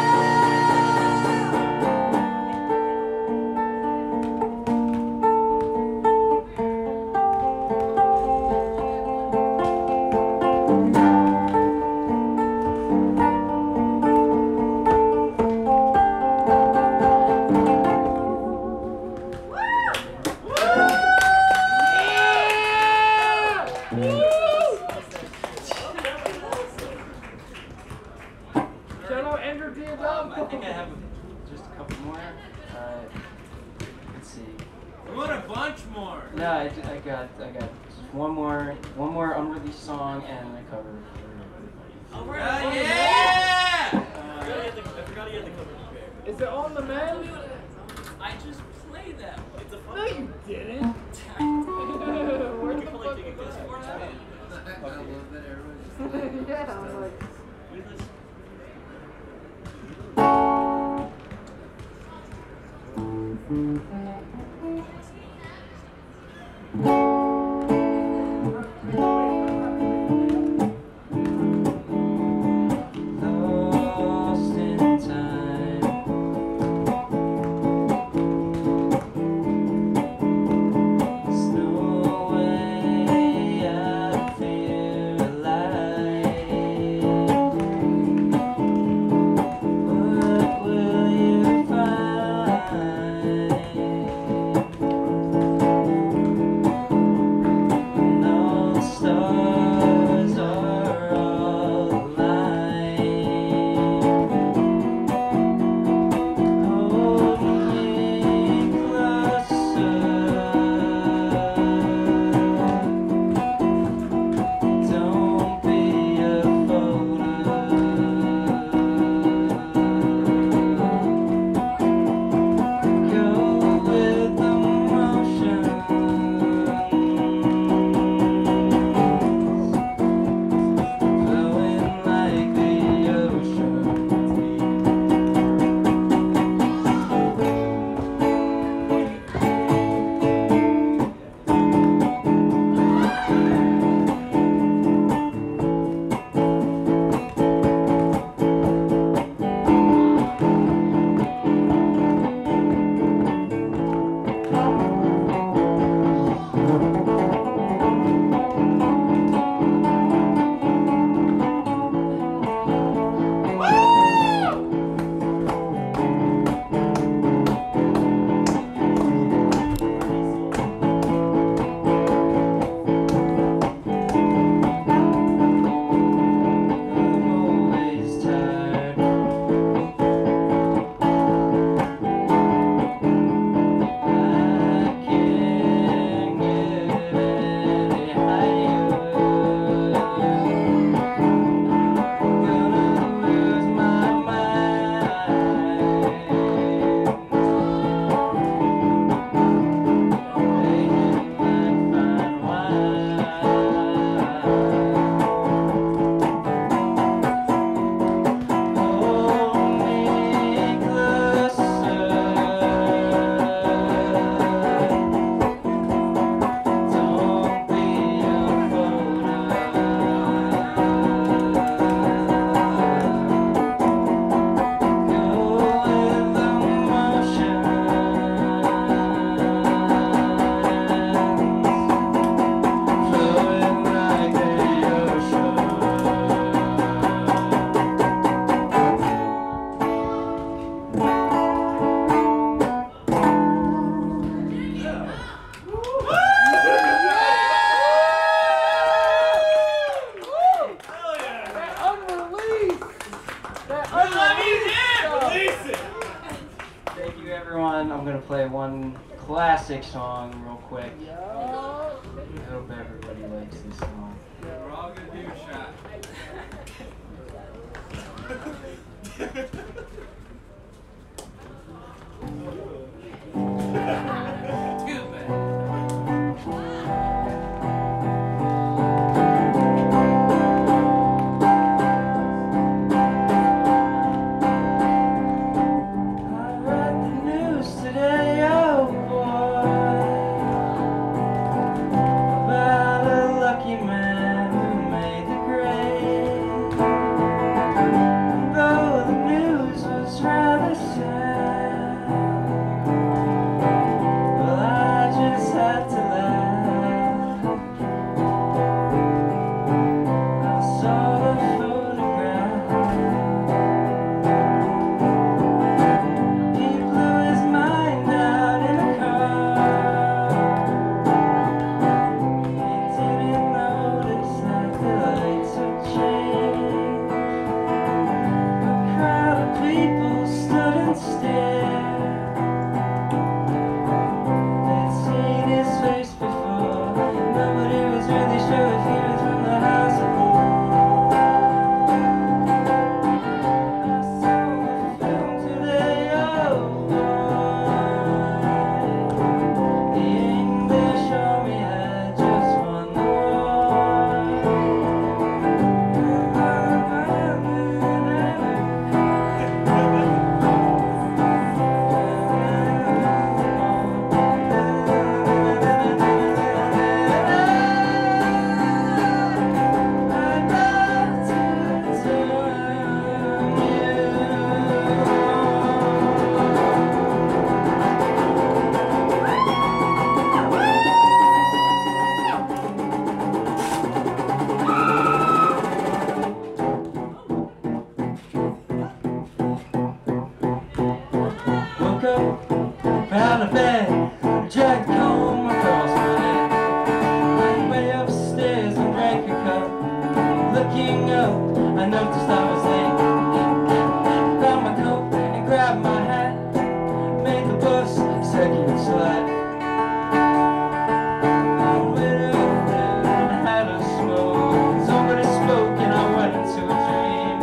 Speaker 10: Shout out Andrew Diadam.
Speaker 9: I think I have just a couple more. Let's see.
Speaker 5: We want a bunch more.
Speaker 9: No, I got just one more unreleased song and a cover for everybody.
Speaker 5: Yeah!
Speaker 3: I forgot he had the cover prepared.
Speaker 10: Is it on the man?
Speaker 3: I just played that. It's a fun
Speaker 10: No, you didn't. Where the fuck? Yeah, I'm like.
Speaker 9: Lost in time. There's no way I feel alive.
Speaker 3: Release it!
Speaker 10: Thank you, everyone. I'm gonna play one classic song real quick. I hope everybody likes this song.
Speaker 5: We're all gonna do a shot. Too bad.
Speaker 9: Found a bed, Jack comb across my neck. Went way upstairs and drank a cup. Looking up, I noticed I was late. Found my coat and grabbed my hat. Made the bus second slide. I went up there and had a smoke. Somebody spoke and I went into a dream.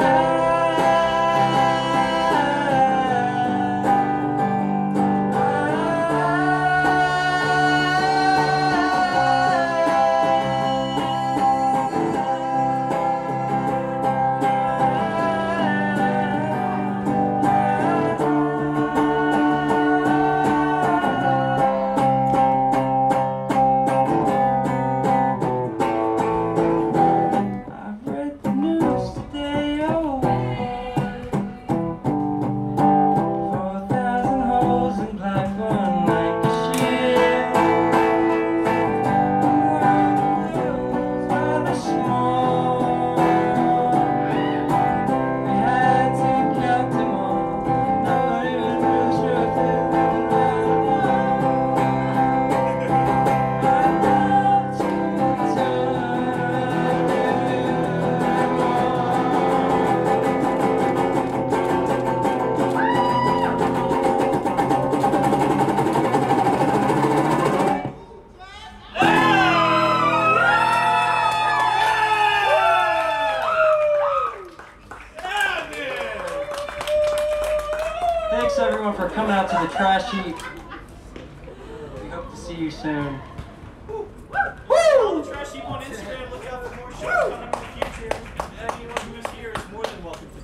Speaker 9: Thanks everyone for coming out to the Trash Heap. We hope to see you soon.
Speaker 3: Follow the Trash Heap on Instagram. Look out for more shows coming in the future. And anyone who is here is more than welcome to